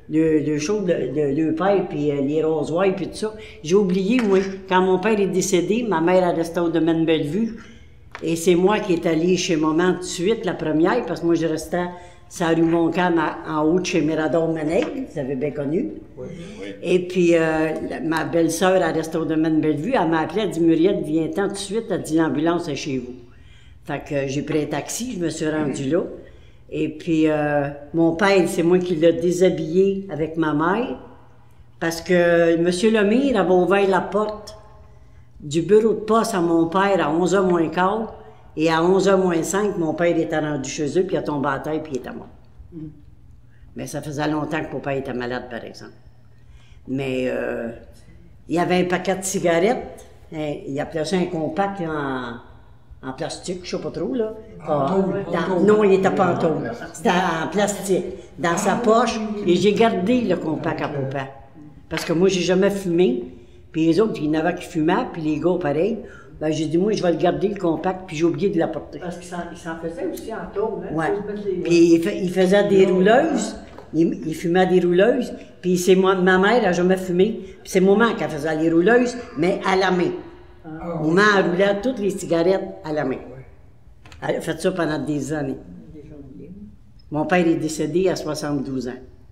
le show de père, puis les rosoirs, puis tout ça. J'ai oublié, moi, quand mon père est décédé, ma mère elle restait au domaine Bellevue, et c'est moi qui est allée chez maman tout de suite, la première, parce que moi, je restais sur la rue Montcalm, en haut de chez Mirador Maneg, vous avez bien connu. Oui. Et puis, ma belle-sœur, elle restait au domaine Bellevue, elle m'a appelé, elle dit, Muriel, viens-t'en tout de suite, elle dit, l'ambulance est chez vous. Fait que j'ai pris un taxi, je me suis rendue là. Et puis, mon père, c'est moi qui l'ai déshabillé avec ma mère, parce que M. Lemire avait ouvert la porte du bureau de poste à mon père à 11h moins quart, et à 11h moins 5, mon père était rendu chez eux, puis il a tombé à terre, puis il était mort. Mais ça faisait longtemps que mon père était malade, par exemple. Mais il y avait un paquet de cigarettes, il appelait ça un compact en plastique, je ne sais pas trop, là. Non, il était pas en tôle. C'était en plastique, dans sa poche, et j'ai gardé le compact à papa. Parce que moi, j'ai jamais fumé, puis les autres, il y en avait qui fumaient, puis les gars, pareil. Ben, j'ai dit, moi, je vais le garder, le compact, puis j'ai oublié de l'apporter. Parce qu'il s'en faisait aussi en tôle, hein? Ouais. Puis il faisait des rouleuses, il fumait des rouleuses, puis c'est moi, ma mère n'a jamais fumé, puis c'est maman qui faisait les rouleuses, mais à la main. Maman a roulé toutes les cigarettes à la main. Elle a fait ça pendant des années. Mon père est décédé à 72 ans.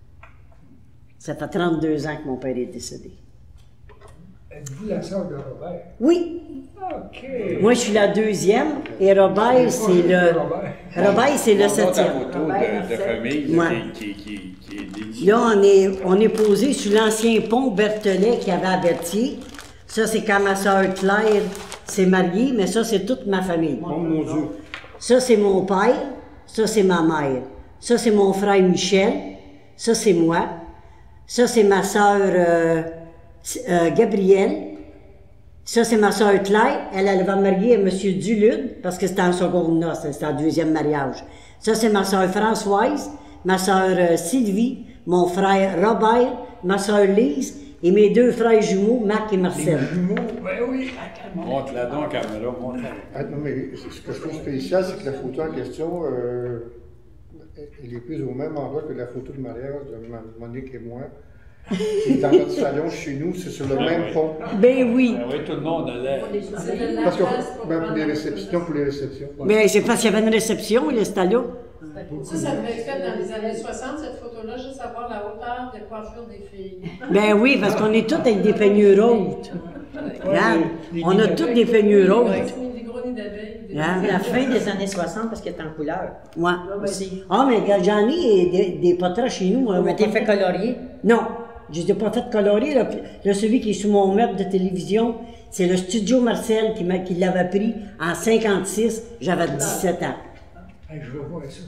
Ça fait 32 ans que mon père est décédé. Êtes-vous la sœur de Robert? Oui. OK. Moi, je suis la deuxième, et Robert, c'est le... Robert, c'est le septième. Photo de famille Ouais. qui est dédiée. Là, on est posé sur l'ancien pont Berthelet qu'il y avait à Berthier. Ça, c'est quand ma sœur Claire s'est mariée, mais ça, c'est toute ma famille. Oh mon Dieu. Ça, c'est mon père. Ça, c'est ma mère. Ça, c'est mon frère Michel. Ça, c'est moi. Ça, c'est ma sœur Gabrielle. Ça, c'est ma sœur Claire. Elle va marier à M. Dulude, parce que c'était en seconde noce, c'était en deuxième mariage. Ça, c'est ma sœur Françoise, ma sœur Sylvie, mon frère Robert, ma sœur Lise, et mes deux frères jumeaux, Marc et Marcel. Jumeaux, ben oui. Montre-la donc, caméra, montre-la. Ah, non, mais ce que je trouve spécial, c'est que la photo en question, elle est plus au même endroit que la photo de mariage de Monique et moi. Qui est dans notre salon chez nous, c'est sur le même pont. Ben oui. Ah oui, tout le monde allait. Parce que, pour les réceptions. Ben, c'est parce qu'il y avait une réception, il était là. Ça devait être fait dans les années 60, cette photo-là, juste à voir la hauteur de coiffure des filles. Ben oui, parce qu'on est tous avec des peignures hautes. Regarde, on a tous des peignures hautes. Des gros nids d'abeilles. Hein? La fin des années 60, parce qu'elle est en couleur. Ouais. Aussi. Ah, mais regarde, j'en ai des potraits chez nous. Mais t'es fait colorier? Non, je ne l'ai pas fait colorier. Là, celui qui est sous mon meuble de télévision, c'est le Studio Marcel qui l'avait pris en 56. J'avais 17 ans. Je veux voir ça.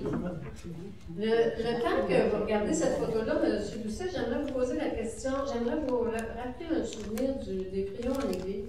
Le temps que vous regardez cette photo-là, M. Doucet, j'aimerais vous poser la question, j'aimerais vous rappeler un souvenir des prions à l'église.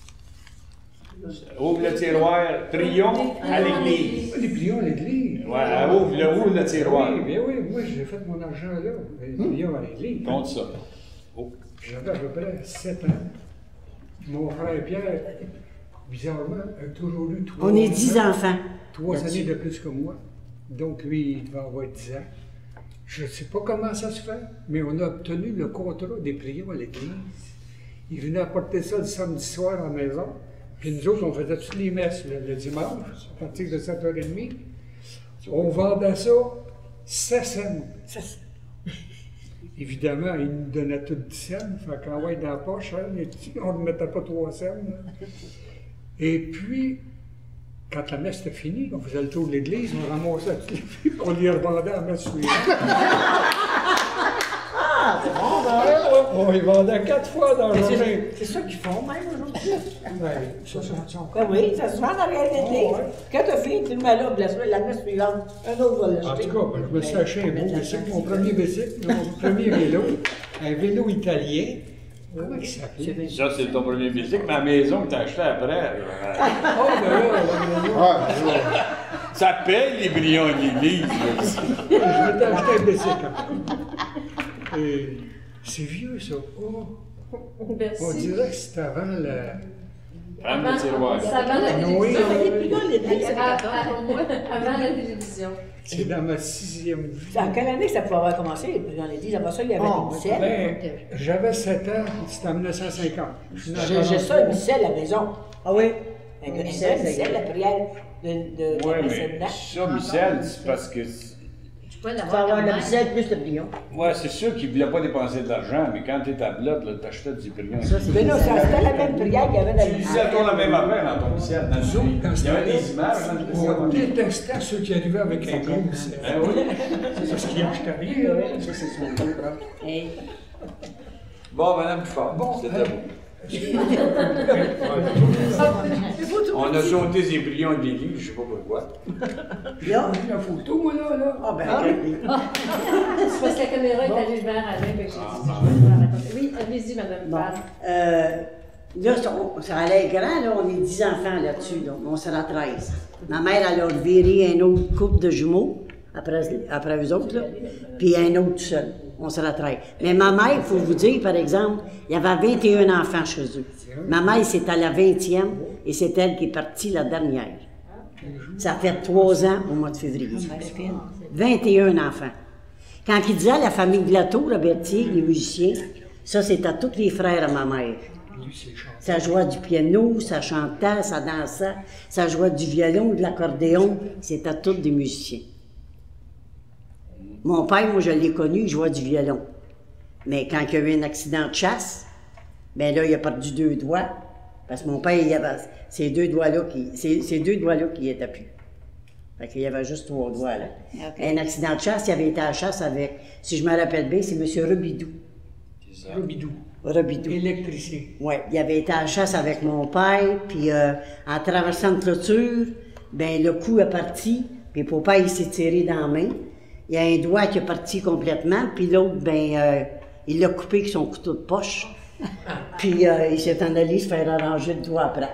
Ouvre le tiroir, prions à l'église. Les prions à l'église. Ouais, ouvre le tiroir. Oui, bien oui, moi j'ai fait mon argent là. Les prions à l'église. Compte ça. Oh. J'avais à peu près 7 ans. Mon frère Pierre, bizarrement, a toujours eu 3 ans. On est 10 enfants. 3 années de plus que moi. Donc lui, il devait avoir 10 ans. Je ne sais pas comment ça se fait, mais on a obtenu le contrat des prions à l'église. Il venait apporter ça le samedi soir à la maison. Puis nous autres, on faisait toutes les messes le dimanche, à partir de 7h30. On vendait ça 7 cents. Évidemment, ils nous donnaient tout 10 cents. Fait qu'en ouais, dans la poche, hein, on ne mettait pas 3 cents. Là. Et puis, quand la messe était finie, on faisait le tour de l'église, on ramassait toutes les filles, on les revendait à la messe suivante. On les vendait 4 fois dans la journée. C'est ça qu'ils font même aujourd'hui. Ça, Ben oui, ça se vend dans la réalité. Quand tu as fini, tu le mets là, la messe suivante, un autre va En l'acheter. tout cas, je me suis acheté un beau bicycle, mon premier bicycle, mon premier vélo, un vélo italien. Comment il s'appelait? Ça, c'est ton premier bicycle, mais à la maison que tu as acheté après. Oh, ben là, Ça paye les brillants à l'église. je m'étais acheté un bicycle. Et c'est vieux, ça. Oh. On Merci. dirait que c'était avant Prendre le tiroir. C'est avant la Oui, télévision. Avant la télévision. c'est dans ma 6e vie. En quelle année ça pouvait avoir commencé, les plus dans l'église? Avant ça, il y avait des missels. Ben, j'avais 7 ans, c'était en 1950. J'ai ça, le missel à la maison. Ah oui? Un missel, la prière de Oui, la mais précédente. ça, Michel, c'est parce que. Tu peux Tu l'avoir vas avoir quand le même. missel plus le billon. Ouais, c'est sûr qu'il ne voulait pas dépenser de l'argent, mais quand tu es à bloc, là, t'achetais du brillant. Ça, c'est Mais non, c'était la même prière qu'il y avait dans Tu le disais à toi la même affaire dans ton Michel. Dans Nous autres, dans ce il y avait temps-là, des images dans on le détestait ceux qui arrivaient avec un gros missel. Ben oui. Parce qu'ils achetaient rien. Ça, c'est son programme. Hey. Bon, Madame Dufort, Bon, c'était beau. On On a sauté ces brillons de l'église, je ne sais pas pourquoi. Là? la photo, moi, là. Ah, ben, regardez. C'est parce que la caméra est allée vers Alain, fait que j'ai dit, je vais la raconter. Oui, allez-y, Madame Bon. Val. Là, ça allait grand, là, on est 10 enfants là-dessus, là. On sera 13. Ma mère, elle a viré un autre couple de jumeaux, après eux autres, là, puis un autre seul. On sera 13. Mais ma mère, il faut vous dire, par exemple, il y avait 21 enfants chez eux. Ma mère, c'est à la 20e, et c'est elle qui est partie la dernière. Ça fait 3 ans au mois de février. 21 enfants. Quand il disait à la famille Glateau, la Berthier, les musiciens, ça, c'est à tous les frères à ma mère. Ça jouait du piano, ça chantait, ça dansait, ça jouait du violon, de l'accordéon. C'était tous des musiciens. Mon père, moi, je l'ai connu, il jouait du violon. Mais quand il y a eu un accident de chasse, ben là, il a perdu 2 doigts. Parce que mon père, il avait ces deux doigts-là qui étaient plus. Fait qu'il y avait juste 3 doigts, là. Okay. Un accident de chasse, il avait été à la chasse avec, si je me rappelle bien, c'est M. Robidou. Robidou. Électricien. Oui, il avait été à la chasse avec mon père, puis en traversant une clôture, ben le coup est parti, puis papa, il s'est tiré dans la main. Il y a un doigt qui est parti complètement, puis l'autre, ben, il l'a coupé avec son couteau de poche. Puis il s'est en allé se faire arranger le doigt après.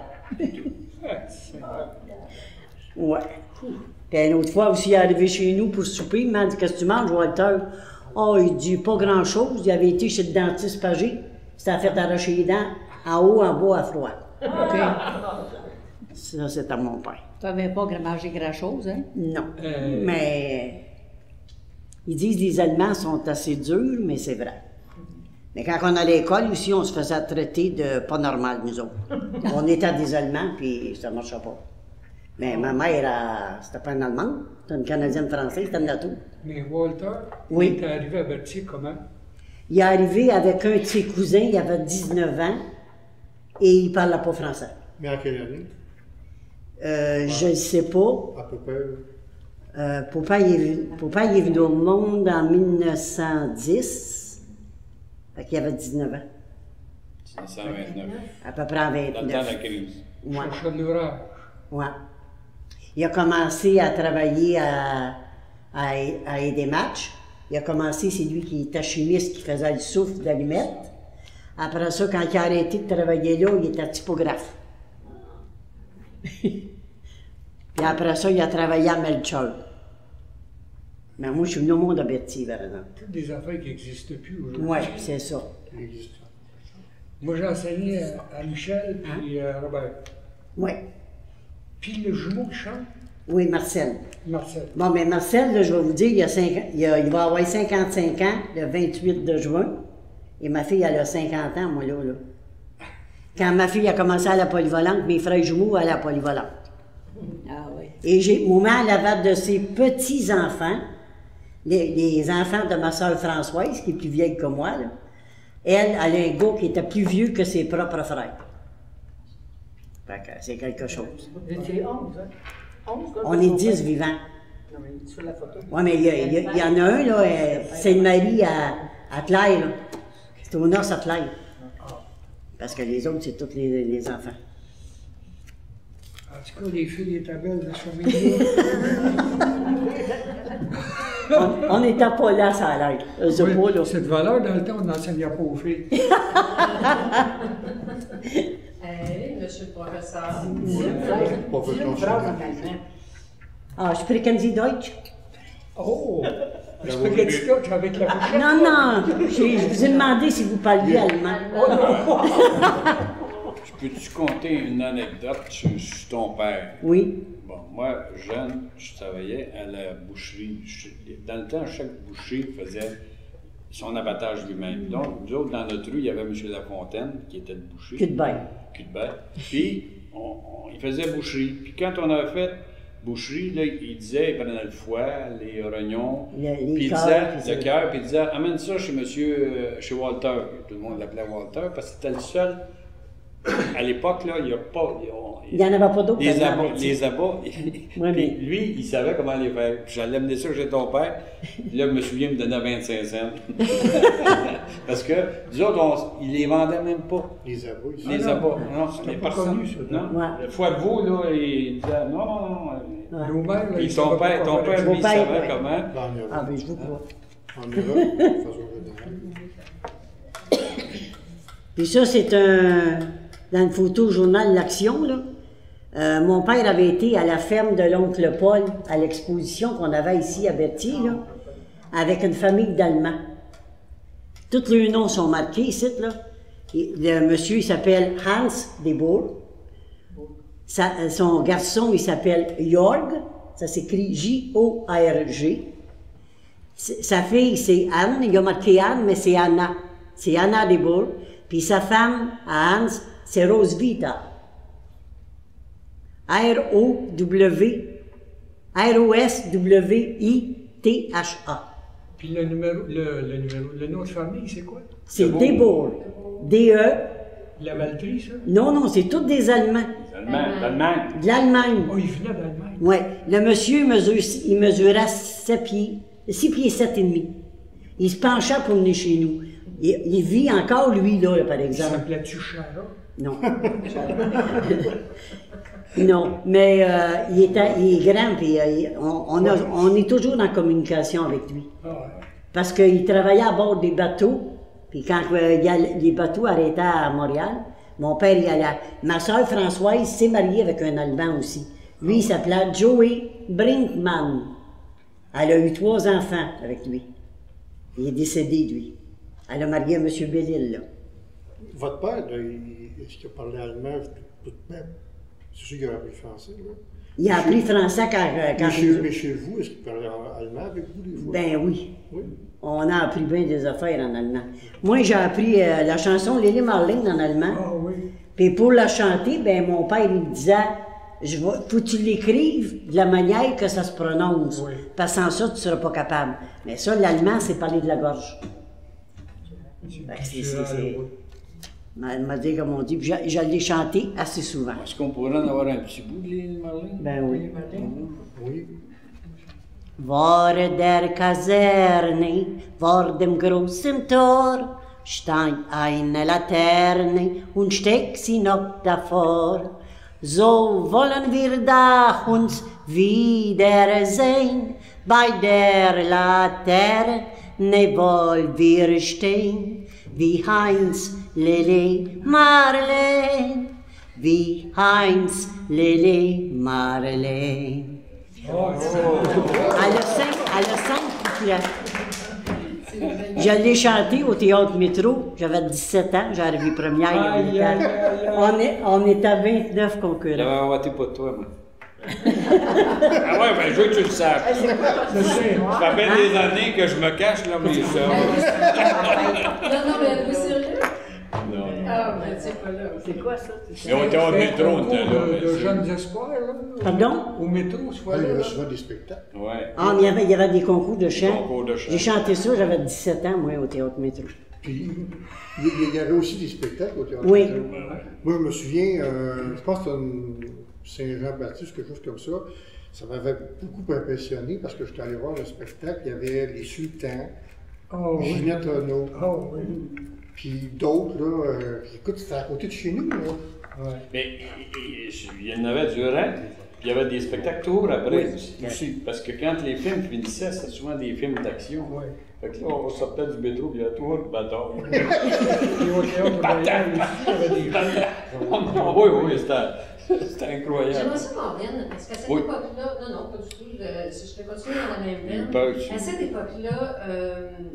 Ouais. Puis une autre fois aussi, il est arrivé chez nous pour souper, il m'a dit « Qu'est-ce que tu manges, Walter? » Oh, il dit « Pas grand-chose. » Il avait été chez le dentiste Pagé, c'était fait arracher les dents, en haut, en bas, à froid. OK. Ça, c'était mon père. Tu n'avais pas mangé grand-chose, hein? Non. Mais ils disent que les Allemands sont assez durs, mais c'est vrai. Mais quand on allait à l'école aussi, on se faisait traiter de pas normal, nous autres. On était des Allemands, puis ça ne marchait pas. Mais ma mère, c'était pas une Allemande, c'était une Canadienne-Française, c'était une Nato. Mais Walter, oui. Il est arrivé à Berthier comment? Il est arrivé avec un de ses cousins, il avait 19 ans, et il ne parlait pas français. Mais à quelle année? Je ne sais pas. À peu près. Papa, il est venu au monde en 1910. Fait qu'il avait 19 ans. 1929. À peu près en 29. Dans le temps de la crise. Ouais. Chercheur de l'orage. Ouais. Il a commencé à travailler à aider match. Il a commencé, c'est lui qui était chimiste, qui faisait le souffle d'allumettes. Après ça, quand il a arrêté de travailler là, il était typographe. Puis après ça, il a travaillé à Melchior. Mais moi, je suis venu au monde à Berthier, par exemple. Toutes des affaires qui n'existent plus aujourd'hui. Oui, c'est ça. Moi, j'ai enseigné à Michel et à Robert. Oui. Puis le jumeau qui chante? Oui, Marcel. Marcel. Bon, mais Marcel, là, je vais vous dire, il va avoir 55 ans le 28 de juin. Et ma fille, elle a 50 ans, moi, là. Quand ma fille a commencé à la polyvalente, mes frères jumeaux allaient à la polyvalente. Ah oui. Et maman, elle avait de ses petits-enfants, les enfants de ma soeur Françoise, qui est plus vieille que moi, là. Elle a un gars qui était plus vieux que ses propres frères. Fait que c'est quelque chose. Vous étiez 11, hein? 11, on est 10 vivants. Non, mais sur la photo. Oui, mais il y en a un, là, Sainte-Marie à Claire, là. C'est au nord à Claire. Parce que les autres, c'est tous les enfants. En tout cas, les filles étaient belles de ce milieu. On n'était pas là, ça a l'air. Oui, cette valeur, dans le temps, on n'enseignait pas aux filles. Hey, monsieur le professeur. Ah, je sprechen Sie Deutsch? Oh! Spaghetti Deutsch avec la bouchette? Non, je vous ai demandé si vous parliez allemand. Oh non! peux-tu compter une anecdote sur ton père? Oui. Bon, moi, jeune, je travaillais à la boucherie. Dans le temps, chaque boucher faisait son abattage lui-même. Donc, nous autres, dans notre rue, il y avait M. Lafontaine, qui était le boucher. Cul de bête. Cul de bête. Puis, il faisait boucherie. Puis quand on avait fait boucherie, là, il disait, il prenait le foie, les rognons, puis il disait, le cœur, puis il disait, amène ça chez chez Walter. Tout le monde l'appelait Walter, parce que c'était le seul. À l'époque, là, il n'y a pas. Il n'y en avait pas d'autres. Les abats. Puis lui, il savait comment les faire. Puis j'allais amener ça chez ton père. Puis là, je me souviens, il me donnait 25 cents. Parce que, nous autres, ils ne les vendaient même pas. Les abats, ici. Les abats. Non, c'était pas connu, ça. Non. Ouais. Le foie de veau, là, il disait, non. Ouais. Puis ton père, lui, il savait comment. Ah, mais je vous crois. En Europe, de façon générale. Puis ça, c'est dans une photo au journal L'Action, là. Mon père avait été à la ferme de l'oncle Paul, à l'exposition qu'on avait ici à Berthier, là, avec une famille d'Allemands. Tous les noms sont marqués ici, là. Et le monsieur, il s'appelle Hans Deboer. Son garçon, il s'appelle Jörg. Ça s'écrit J-O-R-G. Sa fille, c'est Anne. Il a marqué Anne, mais c'est Anna. C'est Anna Deboer. Puis sa femme, à Hans, c'est Roswitha. R-O-S-W-I-T-H-A. Puis le nom de famille, c'est quoi? C'est Deboer. D-E. La Valtrie, ça? Non, c'est tous des Allemands. D'Allemagne. De l'Allemagne. Oh, il venait d'Allemagne. Oui. Le monsieur, il mesurait 6 pieds 7 et demi. Il se penchait pour venir chez nous. Il vit encore, lui, là, par exemple. Il s'appelait-tu Chara? Non. Non, mais il est grand, puis on est toujours en communication avec lui. Ah ouais. Parce qu'il travaillait à bord des bateaux, puis quand les bateaux arrêtaient à Montréal, mon père y allait. Ma soeur Françoise s'est mariée avec un Allemand aussi. Lui, il s'appelait Joey Brinkmann. Elle a eu 3 enfants avec lui. Il est décédé, lui. Elle a marié M. Bellil, là. Votre père, est-ce qu'il a parlé allemand tout de même? C'est sûr qu'il a appris français, là? Il a appris français quand mais chez vous, est-ce qu'il parlait allemand avec vous, des fois? Ben oui. Oui. On a appris bien des affaires en allemand. Moi, j'ai appris la chanson Lili Marlene en allemand. Ah oui. Puis pour la chanter, ben mon père, il me disait, faut que tu l'écrives de la manière que ça se prononce. Oui. Parce que sans ça, tu ne seras pas capable. Mais ça, l'allemand, c'est parler de la gorge. Elle m'a dit, comme on dit, puis je l'ai chanté assez souvent. Est-ce qu'on pourrait en avoir un petit bout de Lili Marlene? Ben oui. Oui. Vor der Kaserne, vor dem großen Tor, stand eine Laterne und steck sie noch davor. So wollen wir da uns wiedersehen, bei der Laterne wollen wir stehen, wie Heinz, Lili, Marleen, wie Heinz, Lili, Marleen. Oh, Elle a 5 couplets. Je l'ai chanté au Théâtre Métro, j'avais 17 ans, j'ai arrivé première. On était à 29 concurrents. J'avais voté pour toi, moi. Ah ouais, ben je veux que tu le saches. Ça fait des années que je me cache, là, mais ça. Non, mais êtes-vous sérieux? Non. Ah, ben c'est pas là. C'est quoi ça? Et on était au métro, on était là. De jeunes espoirs, là. Pardon? Au métro, ce Il y fois-là. avait souvent des spectacles. Ouais. Ah, mais il y avait des concours de chant. Concours de chant. J'ai chanté ça, j'avais 17 ans, moi, au Théâtre Métro. Puis, il y avait aussi des spectacles au théâtre. Oui. Moi, je me souviens, je pense que c'était Saint-Jean-Baptiste, quelque chose comme ça. Ça m'avait beaucoup impressionné parce que j'étais allé voir le spectacle. Il y avait les Sultans, Oh, oui. Ginette Renault, Oh, oui. puis d'autres, là. Écoute, c'était à côté de chez nous, là. Ouais. Mais il y en avait durant, puis il y avait des spectacles tours après aussi. Parce que quand les films finissaient, c'était souvent des films d'action. Ouais. Fait que là, on sortait du métro, puis il y avait tour, bâtard. Et au théâtre Royal aussi, il y avait des Oui, c'était incroyable. J'aimerais ça qu'on revienne, parce qu'à cette Oui. époque-là, non, pas du tout, je vais continuer dans la même veine. À cette époque-là,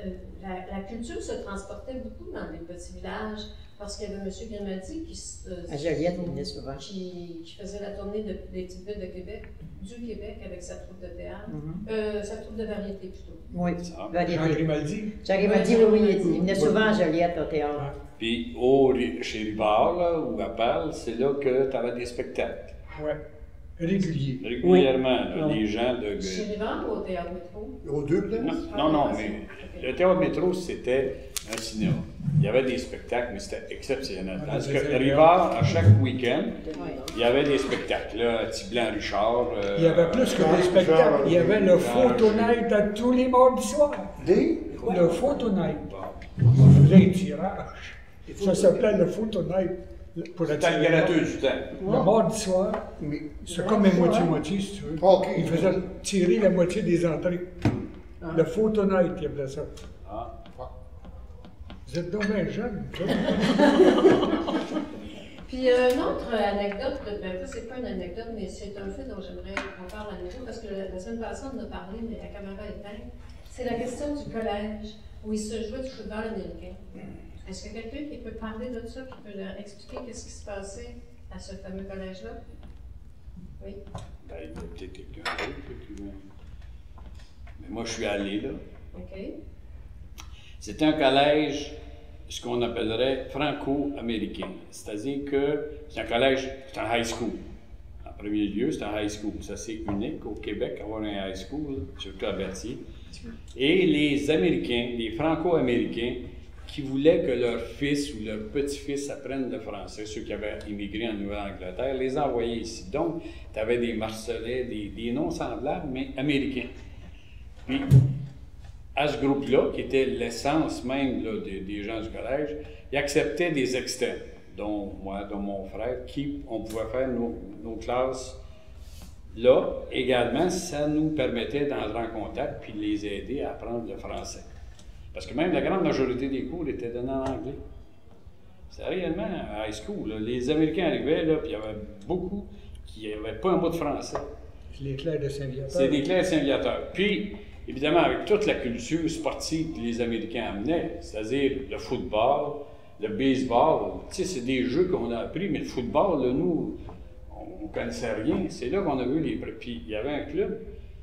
la culture se transportait beaucoup dans les petits villages, parce qu'il y avait M. Grimaldi À Joliette, il venait souvent. qui faisait la tournée des petites villes de Québec, du Québec, avec sa troupe de théâtre, sa troupe de variété plutôt. Oui, Jean variété. Grimaldi. Jean Grimaldi, oui, il venait souvent à Joliette au théâtre. Puis chez Rivard, là, ou à Pâle, c'est là que tu avais des spectacles. Oui, régulier. Régulièrement, là, les gens de... Chez Rivard ou au Théâtre Métro? Aux deux, peut-être? Non, mais le Théâtre Métro, c'était un cinéma. Il y avait des spectacles, mais c'était exceptionnel. Parce que Rivard, à chaque week-end, il y avait des spectacles. Là, Tiblan-Richard... Il y avait plus que des spectacles. Il y avait le photo night à tous les mardis soirs. Le photo night. On faisait un tirage. Ça s'appelait le photo night. C'était le gratuit du temps. Le mardi soir, c'est comme un moitié-moitié, si tu veux. Il faisait tirer la moitié des entrées. Le photo night, il appelait ça. Vous êtes donc bien jeune, Puis une autre anecdote, ben ça c'est pas une anecdote, mais c'est un fait dont j'aimerais qu'on parle à nouveau, parce que la semaine passée on en a parlé, mais la caméra est éteinte. C'est la question du collège, où il se jouait du football américain. Est-ce que quelqu'un qui peut parler de ça, qui peut leur expliquer qu'est-ce qui se passait à ce fameux collège-là? Oui. Ben, il y a peut-être quelqu'un d'autre qui veut. Mais moi, je suis allé là. OK. C'était un collège, ce qu'on appellerait franco-américain. C'est-à-dire que c'est un collège, c'est un high school. En premier lieu, c'est un high school. Ça, c'est unique au Québec, avoir un high school, surtout à Berthier. Et les Américains, les franco-américains, qui voulaient que leur fils ou leur petit-fils apprennent le français, ceux qui avaient immigré en Nouvelle-Angleterre, les envoyaient ici. Donc, tu avais des Marcelais, des noms semblables, mais américains. Puis, à ce groupe-là, qui était l'essence même là, des gens du collège, ils acceptaient des externes, dont moi, dont mon frère, qui on pouvait faire nos classes là. Également, ça nous permettait d'entrer en contact puis les aider à apprendre le français. Parce que même la grande majorité des cours étaient donnés en anglais. C'est réellement à high school. Là. Les Américains arrivaient, là, puis il y avait beaucoup qui n'avaient pas un mot de français. Les clercs de Saint-Viateur. C'est des clercs de Saint-Viateur. Puis, évidemment, avec toute la culture sportive que les Américains amenaient, c'est-à-dire le football, le baseball, tu sais, c'est des jeux qu'on a appris, mais le football, là, nous, on ne connaissait rien. C'est là qu'on a vu les... Puis, il y avait un club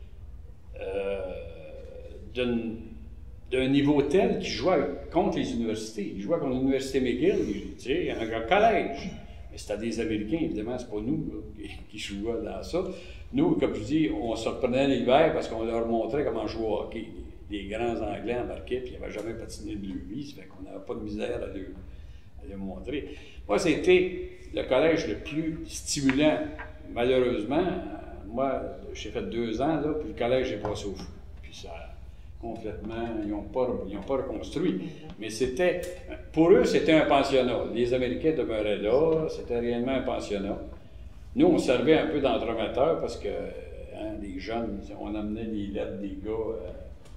d'un niveau tel qui jouait contre les universités. Il jouait contre l'Université McGill, tu sais, un collège. Mais c'était des Américains, évidemment, c'est pas nous là, qui jouaient dans ça. Nous, comme je dis, on se reprenait l'hiver parce qu'on leur montrait comment jouer au hockey. Les grands Anglais embarquaient, puis ils n'avaient jamais patiné de leur vie, ça fait qu'on n'avait pas de misère à leur montrer. Moi, c'était le collège le plus stimulant. Malheureusement, moi, j'ai fait 2 ans, là, puis le collège est passé au fou. Puis ça, complètement, ils n'ont pas reconstruit. Mais c'était, pour eux, c'était un pensionnat. Les Américains demeuraient là, c'était réellement un pensionnat. Nous, on servait un peu d'entremetteur parce que les jeunes, on amenait les lettres des gars.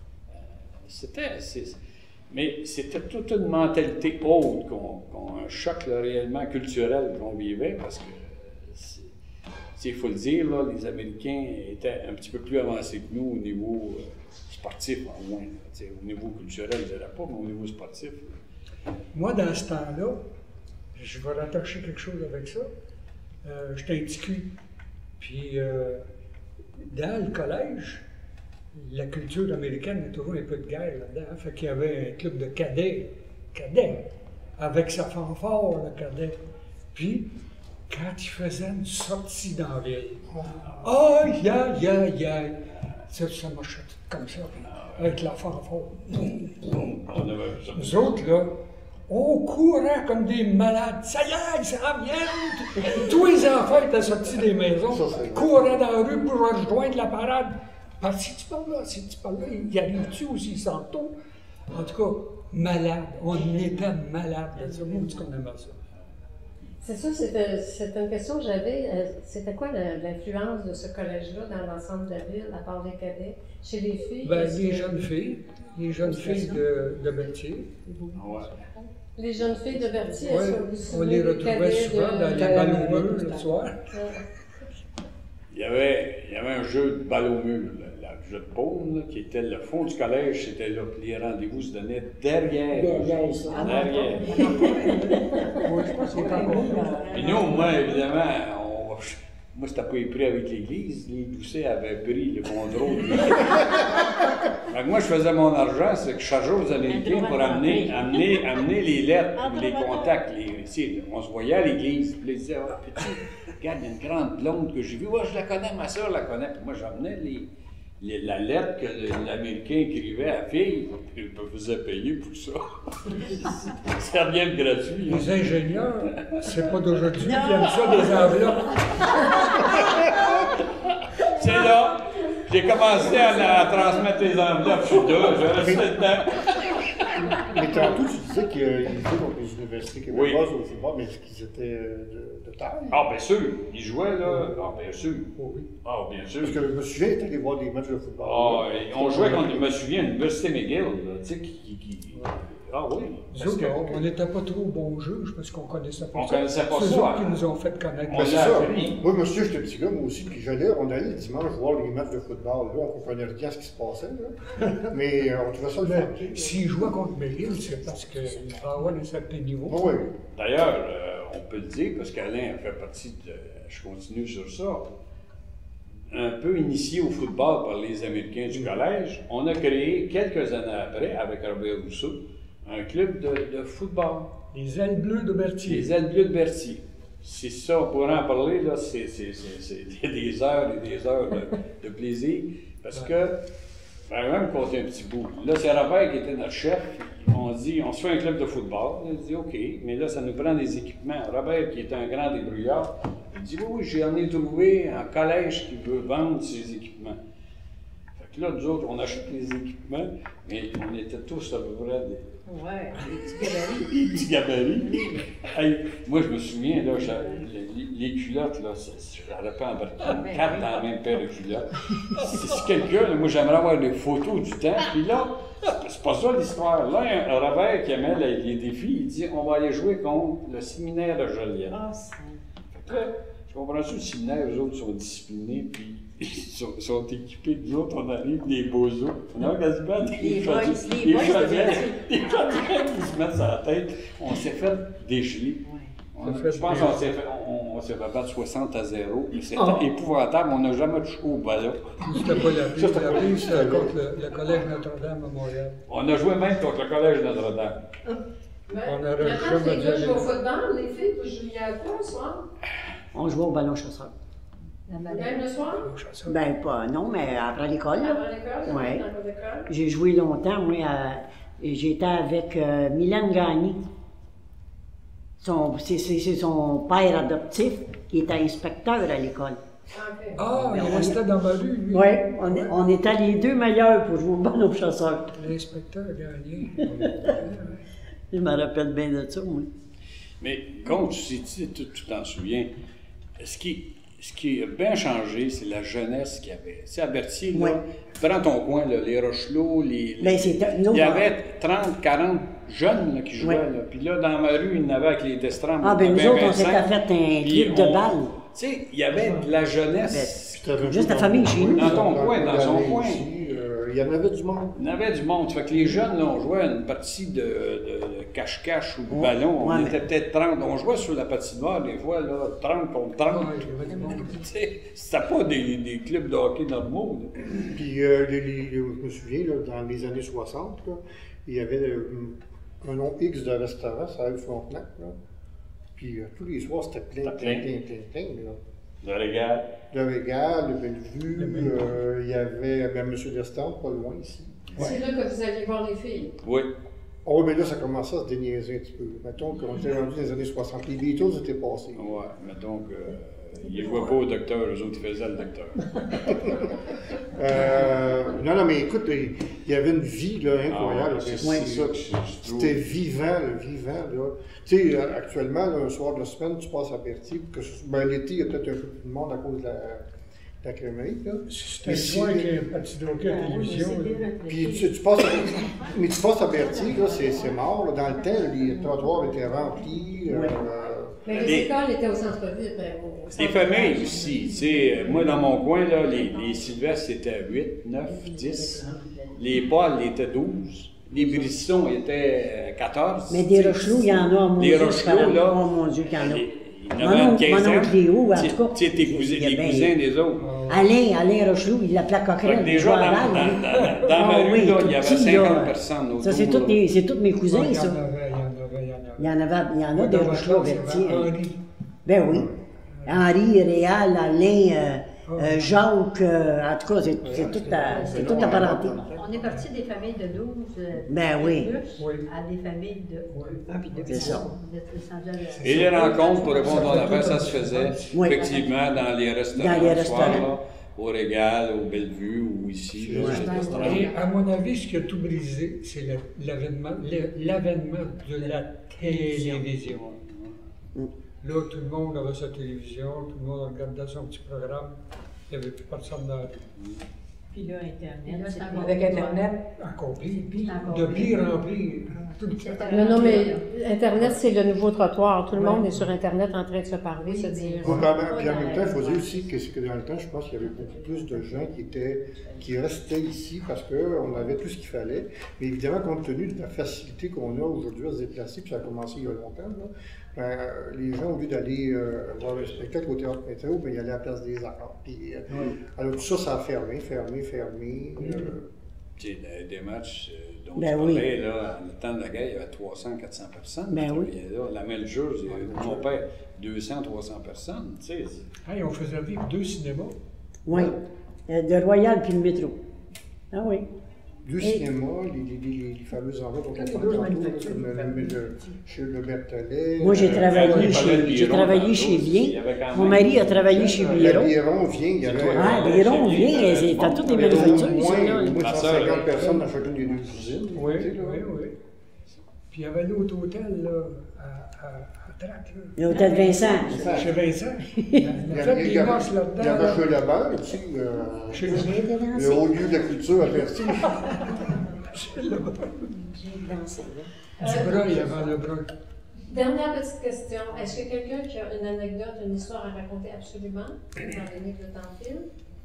Mais c'était toute une mentalité haute, un choc là, réellement culturel qu'on vivait parce que, il faut le dire, là, les Américains étaient un petit peu plus avancés que nous au niveau sportif, au moins. Au niveau culturel, je ne dirais pas, mais au niveau sportif. Moi, dans ce temps-là, je vais rattacher quelque chose avec ça. J'étais un petit cul. Puis, dans le collège, la culture américaine a toujours un peu de guerre là-dedans. Fait qu'il y avait un club de cadets, avec sa fanfare, le cadet. Puis, quand il faisait une sortie dans la ville, aïe, aïe, aïe, aïe, ça marchait comme ça, avec la fanfare. Nous autres, là, on courait comme des malades. Ça y est, ça vient! Tous les enfants étaient sortis des maisons, couraient dans la rue pour rejoindre la parade. Parce que si tu parles là, il arrive-tu aussi, il s'en retourne? En tout cas, malade. On était malades. C'est moi qu'on aimait ça. C'est ça, c'était une question que j'avais. C'était quoi l'influence de ce collège-là dans l'ensemble de la ville, à part les cadets, chez les filles? Ben, les jeunes filles de Berthier. Ouais. Les jeunes filles de Berthier, on les retrouvait souvent dans les ballons le soir. Il y avait un jeu de balle au mur, jeu de paume, là, qui était le fond du collège, c'était là. Puis les rendez-vous se donnaient derrière. Derrière ça. Derrière. Moi, je pense que c'est encore. Puis nous, moi, évidemment, moi, c'était pas pris avec l'Église. Les Doucet avaient pris le contrôle. Fait que moi, je faisais mon argent, c'est que je chargeais aux Américains pour amener les lettres, les contacts. On se voyait à l'église. Puis ils disaient, oh, petit, regarde, il y a une grande blonde que j'ai vue. Ouais, je la connais, ma soeur la connaît. Puis moi, j'amenais la lettre que l'Américain écrivait à la fille. Puis il me faisait payer pour ça. Ça revient de gratuit. Les ingénieurs, c'est pas d'aujourd'hui qui aiment ça, des enveloppes. C'est là. J'ai commencé à transmettre les enveloppes. Je suis là, je restais dedans. Mais tantôt, tu disais qu'ils étaient contre les universités québécoises au football, mais est-ce qu'ils étaient de taille? Ah, bien sûr. Ils jouaient, là. Ah, bien sûr. Oh, oui. Ah, bien sûr. Parce que je me souviens d'être allé voir des matchs de football. Ah, on jouait contre, je me souviens, l'Université McGill, là, tu sais, Ah oui. Nous autres, on n'était pas trop bons juges parce qu'on connaissait pas on ça. connaissait pas C'est ça. eux autres qui nous ont fait connaître. On Ben, c'est l'a ça. appris. Moi, monsieur, j'étais petit gars, moi aussi, puis on allait le dimanche voir les matchs de football. Là, on comprenait rien à ce qui se passait, là. Mais on trouvait ça le fun. Mais s'ils jouaient contre McGill, c'est parce qu'il va avoir un certain niveau. Ah oui. D'ailleurs, on peut le dire, parce qu'Alain fait partie de. Je continue sur ça. Un peu initié au football par les Américains du collège, on a créé quelques années après, avec Robert Rousseau, un club de football. Les ailes bleues de Berthier. Les ailes bleues de Berthier. C'est ça, on pourrait en parler, là, c'est des heures et des heures de plaisir. Parce que, par exemple, compter un petit bout. Là, c'est Robert qui était notre chef. On dit, on se fait un club de football. Il dit, OK, mais là, ça nous prend des équipements. Robert, qui est un grand débrouillard, il dit, oui, j'en ai trouvé un collège qui veut vendre ses équipements. Fait que là, nous autres, on achète les équipements, mais on était tous à peu près des petits gabarits. Hey, moi, je me souviens, là, les culottes, là, j'aurais pas embarqué 4 dans la même paire de culottes. Si quelqu'un, moi, j'aimerais avoir des photos du temps, puis là, c'est pas ça l'histoire. Là, un Robert qui aimait les défis, il dit, on va aller jouer contre le séminaire de Joliette. Fait que là, je comprends ça, le séminaire, eux autres sont disciplinés, puis ils sont équipés, nous autres, on arrive des bozos. On a quasiment des chaudières qui se mettent sur la tête. On s'est fait dégeler. Je pense qu'on s'est fait battre 60-0. C'était épouvantable. On n'a jamais touché au ballon. C'était pas la pire. La pire, c'était contre le Collège Notre-Dame à Montréal. On a joué même contre le Collège Notre-Dame. On aurait Maintenant, jamais les dû gars aller jouent au là. football, les filles, vous jouiez à quoi le soir? On jouait au ballon chasseur. Même le soir? Ben, pas, non, mais après l'école, là. Avant l'école? Ouais. Dans l'école? J'ai joué longtemps, moi, j'étais avec Mylène Gagné. C'est son père adoptif qui était inspecteur à l'école. Ah, il restait dans ma rue, lui. Oui, on était les deux meilleurs pour jouer au ballon chasseur. L'inspecteur a gagné. Je me rappelle bien de ça, moi. Mais comme tu t'en souviens, ce qui a bien changé, c'est la jeunesse qu'il y avait. Tu sais, à Berthier, là, prends ton coin, là, les Rochelot, il y avait 30, 40 jeunes là, qui jouaient. Là. Puis là, dans ma rue, il y en avait avec les Destrams. Ah, ben nous autres, on s'était fait un club de balle. Tu sais, il y avait de la jeunesse. Juste la famille chez nous. Dans ton coin, dans son coin. Il y en avait du monde. Il y en avait du monde. Ça fait que les jeunes, là, on jouait à une partie de cache-cache ou de ballon. On était peut-être 30. On jouait sur la patinoire, des fois, là, 30 contre 30. C'était pas des clubs de hockey normaux. Là. Puis, je me souviens, là, dans les années 60, là, il y avait un nom X de restaurant, ça rue Frontenac. Là. Puis, tous les soirs, c'était plein. Là. Le Régal. Le Régal, le Bellevue, il y avait M. Destin, pas loin ici. C'est là que vous alliez voir les filles? Oui. Oh, mais là, ça commençait à se déniaiser un petit peu. Mettons qu'on était rendu dans les années 60. Les Beatles étaient passés. Oui, mettons que. Ils ne jouaient pas au docteur, eux autres, ils faisaient le docteur. Non, mais écoute, il y avait une vie là, incroyable. C'est ça que je trouve. C'était vivant, là. Tu sais, actuellement, là, un soir de semaine, tu passes à Berthier. L'été, il y a peut-être un peu plus de monde à cause de la crèmerie. C'était le soir qu'il y a un petit hockey à la télévision. Puis tu passes à Berthier, là, c'est mort. Là. Dans le temps, les trottoirs étaient remplis. Mais les écoles étaient au centre-ville. Les familles aussi. Tu sais, moi, dans mon coin, là, les Sylvestres étaient 8, 9, 10. Les Pauls étaient 12. Les Brissons étaient 14. Mais des Rochelot, il y en a à mon Des Rochelot, là. Oh mon Dieu, qu'il y en a. Il y en avait une quinzaine. Mon oncle Léo, en tout cas. Tu sais, les cousins des autres. Alain Rochelot, il l'appelait Coquerel. Déjà, dans ma rue, là, il y avait 50 personnes autour. Ça, c'est tous mes cousins, ça. Il y en a des Rochelot vertiers. Ben oui. Henri, Réal, Alain, Jacques, en tout cas, c'est toute la parenté. On est parti des familles de 12 ben oui. à des familles de... C'est ça. Et les rencontres, pour répondre à l'affaire, ça se faisait effectivement dans les restaurants. Le soir, là, au Régal, au Bellevue ou ici. Là, et à mon avis, ce qui a tout brisé, c'est l'avènement de la télévision. Là, tout le monde avait sa télévision, tout le monde regardait son petit programme. Il n'y avait plus personne dans la rue. Puis là, Internet. Avec Internet. Encore pire. De pire en pire. Non, mais Internet, c'est le nouveau trottoir. Tout le monde est sur Internet en train de se parler, se dire. Puis en même temps, il faut dire aussi que dans le temps, je pense qu'il y avait beaucoup plus de gens qui restaient ici parce qu'on avait tout ce qu'il fallait. Mais évidemment, compte tenu de la facilité qu'on a aujourd'hui à se déplacer, puis ça a commencé il y a longtemps, là, les gens, au lieu d'aller voir le spectacle au Théâtre Météo, ben, ils allaient à la Place des Arts. Puis, alors tout ça, ça a fermé. Tu sais, des matchs dont ben tu parlais, là, en le temps de la guerre, il y avait 300-400 personnes. Ben oui. Là, la même chose, mon père, 200-300 personnes. Tu sais. Hey, on faisait vivre 2 cinémas. Oui. De Royal puis le métro. Ah oui. 2 cinémas, les fameux endroits dont on parle tantôt, comme chez le Berthollet. Moi, j'ai travaillé chez Bien. Mon mari a travaillé chez Biron. Biron vient, il y avait... Ah, Biron vient, c'est à toutes les manufactures. Au moins 150 personnes dans chacune des 2 usines. Oui. Puis il y avait l'autre hôtel, là, à Trac, là. L'hôtel Vincent. Chez Vincent. Il y avait chez Lebert, aussi, le haut lieu de la culture à Bercy. Du Breuil avant le Breuil. Dernière petite question. Est-ce que quelqu'un qui a une anecdote, une histoire à raconter absolument, étant donné que le temps file?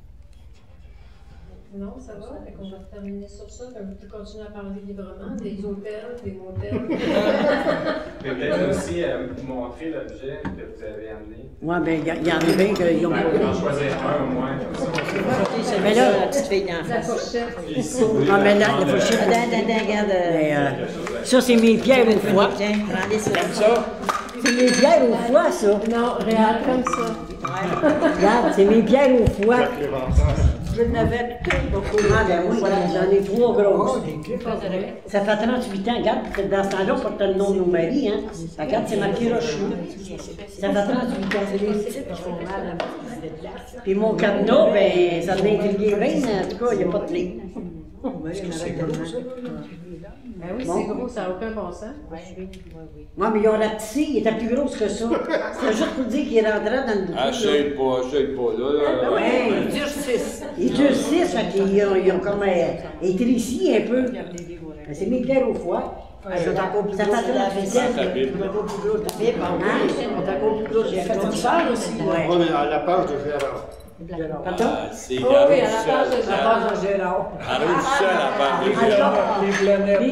Non, ça va? Fait qu'on va terminer sur ça. Comme tu continues à parler librement des hôtels, des motels. Peut-être aussi montrer l'objet que vous avez amené. Oui, bien, il y en a bien qui ont... En choisir un au moins. Mais là, la petite fille d'enfant. La fourchette. Non, mais là, la fourchette... Regarde. Ça, c'est mes pierres au foie. Tiens, prends-les ça. Comme ça? C'est mes pierres au foie, ça. Non, réel comme ça. Regarde, c'est mes pierres au foie. Je n'avais beaucoup. Ah, ben oui, j'en ai 3 grosses. Des clips. Ça fait 38 ans, regarde, dans ce temps-là, on portait le nom de nos maris, hein. Regarde, c'est marqué Rochelot. Ça fait 38 ans. Puis mon cadenas, ben, ça m'a intrigué bien, en tout cas, il n'y a pas de clé. C'est gros, ça. Ben oui, c'est gros, ça n'a aucun bon sens. Moi, mais ils ont rapetissé, il était plus gros que ça. C'était juste pour dire qu'il rentrait dans le bouton. Achète pas, là. Ouais, Il dure 6. ils durent 6, fait qu'ils ont comme été ici un peu. C'est mes pierres au foie. Ça fait 38 ans. J'ai fait une sœur aussi. On est à la page de Gérard. Pardon? C'est Oh oui, à la page de Gérard. de Gérard. Arrive ça à la page. Les planètes.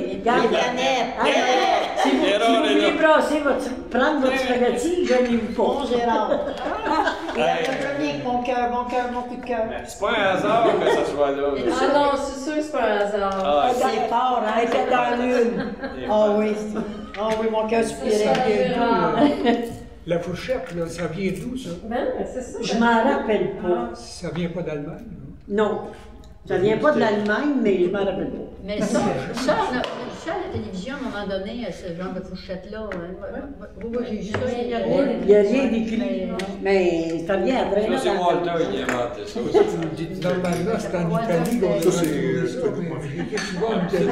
Si vous voulez brasser prendre votre spaghetti, je n'ai pas. Bon, Gérard. Il a revenu mon cœur, mon coup de cœur. C'est pas un hasard que ça soit là. Ah non, c'est sûr que c'est pas un hasard. Ah, C'est fort, hein? Il était dans l'une. Ah oui. Ah oui, mon cœur soupirait. La fourchette, là, ça vient d'où, ça? Ben, c'est ça. Je m'en rappelle pas. Ça vient pas d'Allemagne, Non. Ça vient pas de l'Allemagne, mais je m'en rappelle pas. Mais ça, on a vu ça à la télévision à un moment donné, ce genre de fourchette-là. Oui, j'ai vu ça. Il n'y a rien d'écrit. Mais ça vient après. ça, c'est Walter qui a inventé ça. là. Normalement, c'est en Italie qu'on a Ça, c'est inventé ça, mais j'ai été souvent en Italie.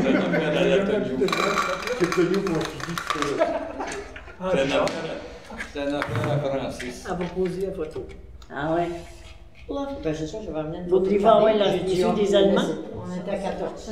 C'est connu pour ce Ah, C'est un affaire à Francis. Elle va poser la photo. Ah ouais. Ben, c'est ça, je vais amener une Votre rival, ouais, la mission des Allemands. On était à 14.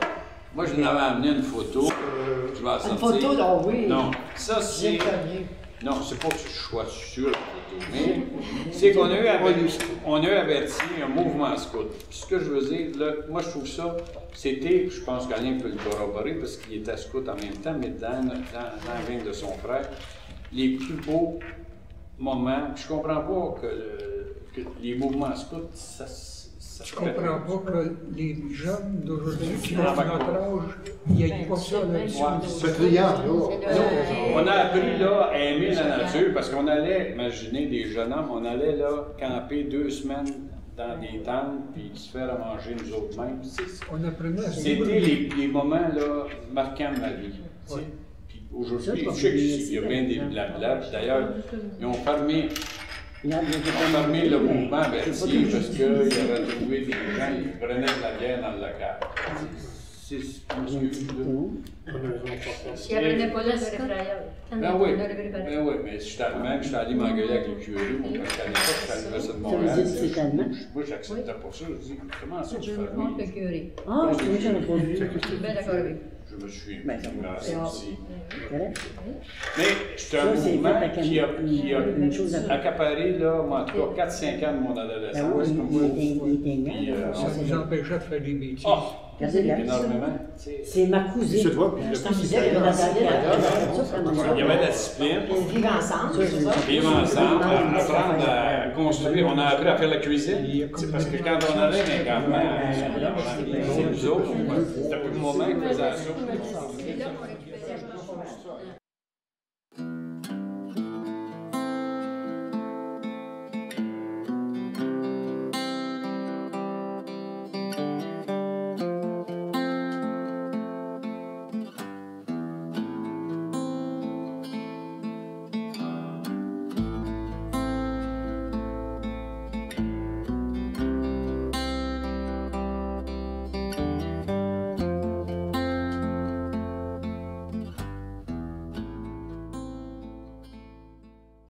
Moi, je n'avais amené une photo. Je vais la Une sortir. photo, là, oui. Non, ça, c'est... Non, c'est pas que je sois sur la photo, mais c'est qu'on a eu averti un mouvement scout. Puis ce que je veux dire, là, moi je trouve ça, c'était, je pense qu'Alain peut le corroborer parce qu'il était scout en même temps, mais dans la veine de son frère, les plus beaux moments. Je comprends pas que les mouvements scouts, ça Je comprends pas que les jeunes d'aujourd'hui qui ont notre âge, il n'y ait pas ça là-dessus. C'est criant, là. On a appris là, à aimer la nature parce qu'on allait, imaginez des jeunes hommes, on allait là camper 2 semaines dans des tentes puis se faire à manger nous autres mêmes. On apprenait à C'était les moments là, marquants de ma vie. Ouais. Puis aujourd'hui, je sais qu'il y a bien des blabla. D'ailleurs, ils ont fermé le mouvement Berthier parce qu'il avait trouvé des gens qui prenaient de la bière dans le local. C'est ce que Il apprenait pas là de réfrayeur. Ben oui, mais je suis allé m'engueuler avec le curé, parce qu'à l'époque, je suis à l'Université de Montréal. Moi, j'acceptais pas ça. Je dis, comment ça, tu fais le curé. Ah, je suis bien d'accord avec lui. Je me suis aussi. Mais c'est un mouvement qui a accaparé, là, en tout cas, 4-5 ans de mon adolescence. Ça nous empêchait de faire des bêtises. Énormément. C'est ma cousine. C'est toi, Il y avait de la discipline. Vivre ensemble. Vivre ensemble, apprendre à construire. On a appris à faire la cuisine. Parce que quand on allait dans les campements, c'est nous autres, c'était pour le moment qu'ils faisaient ça.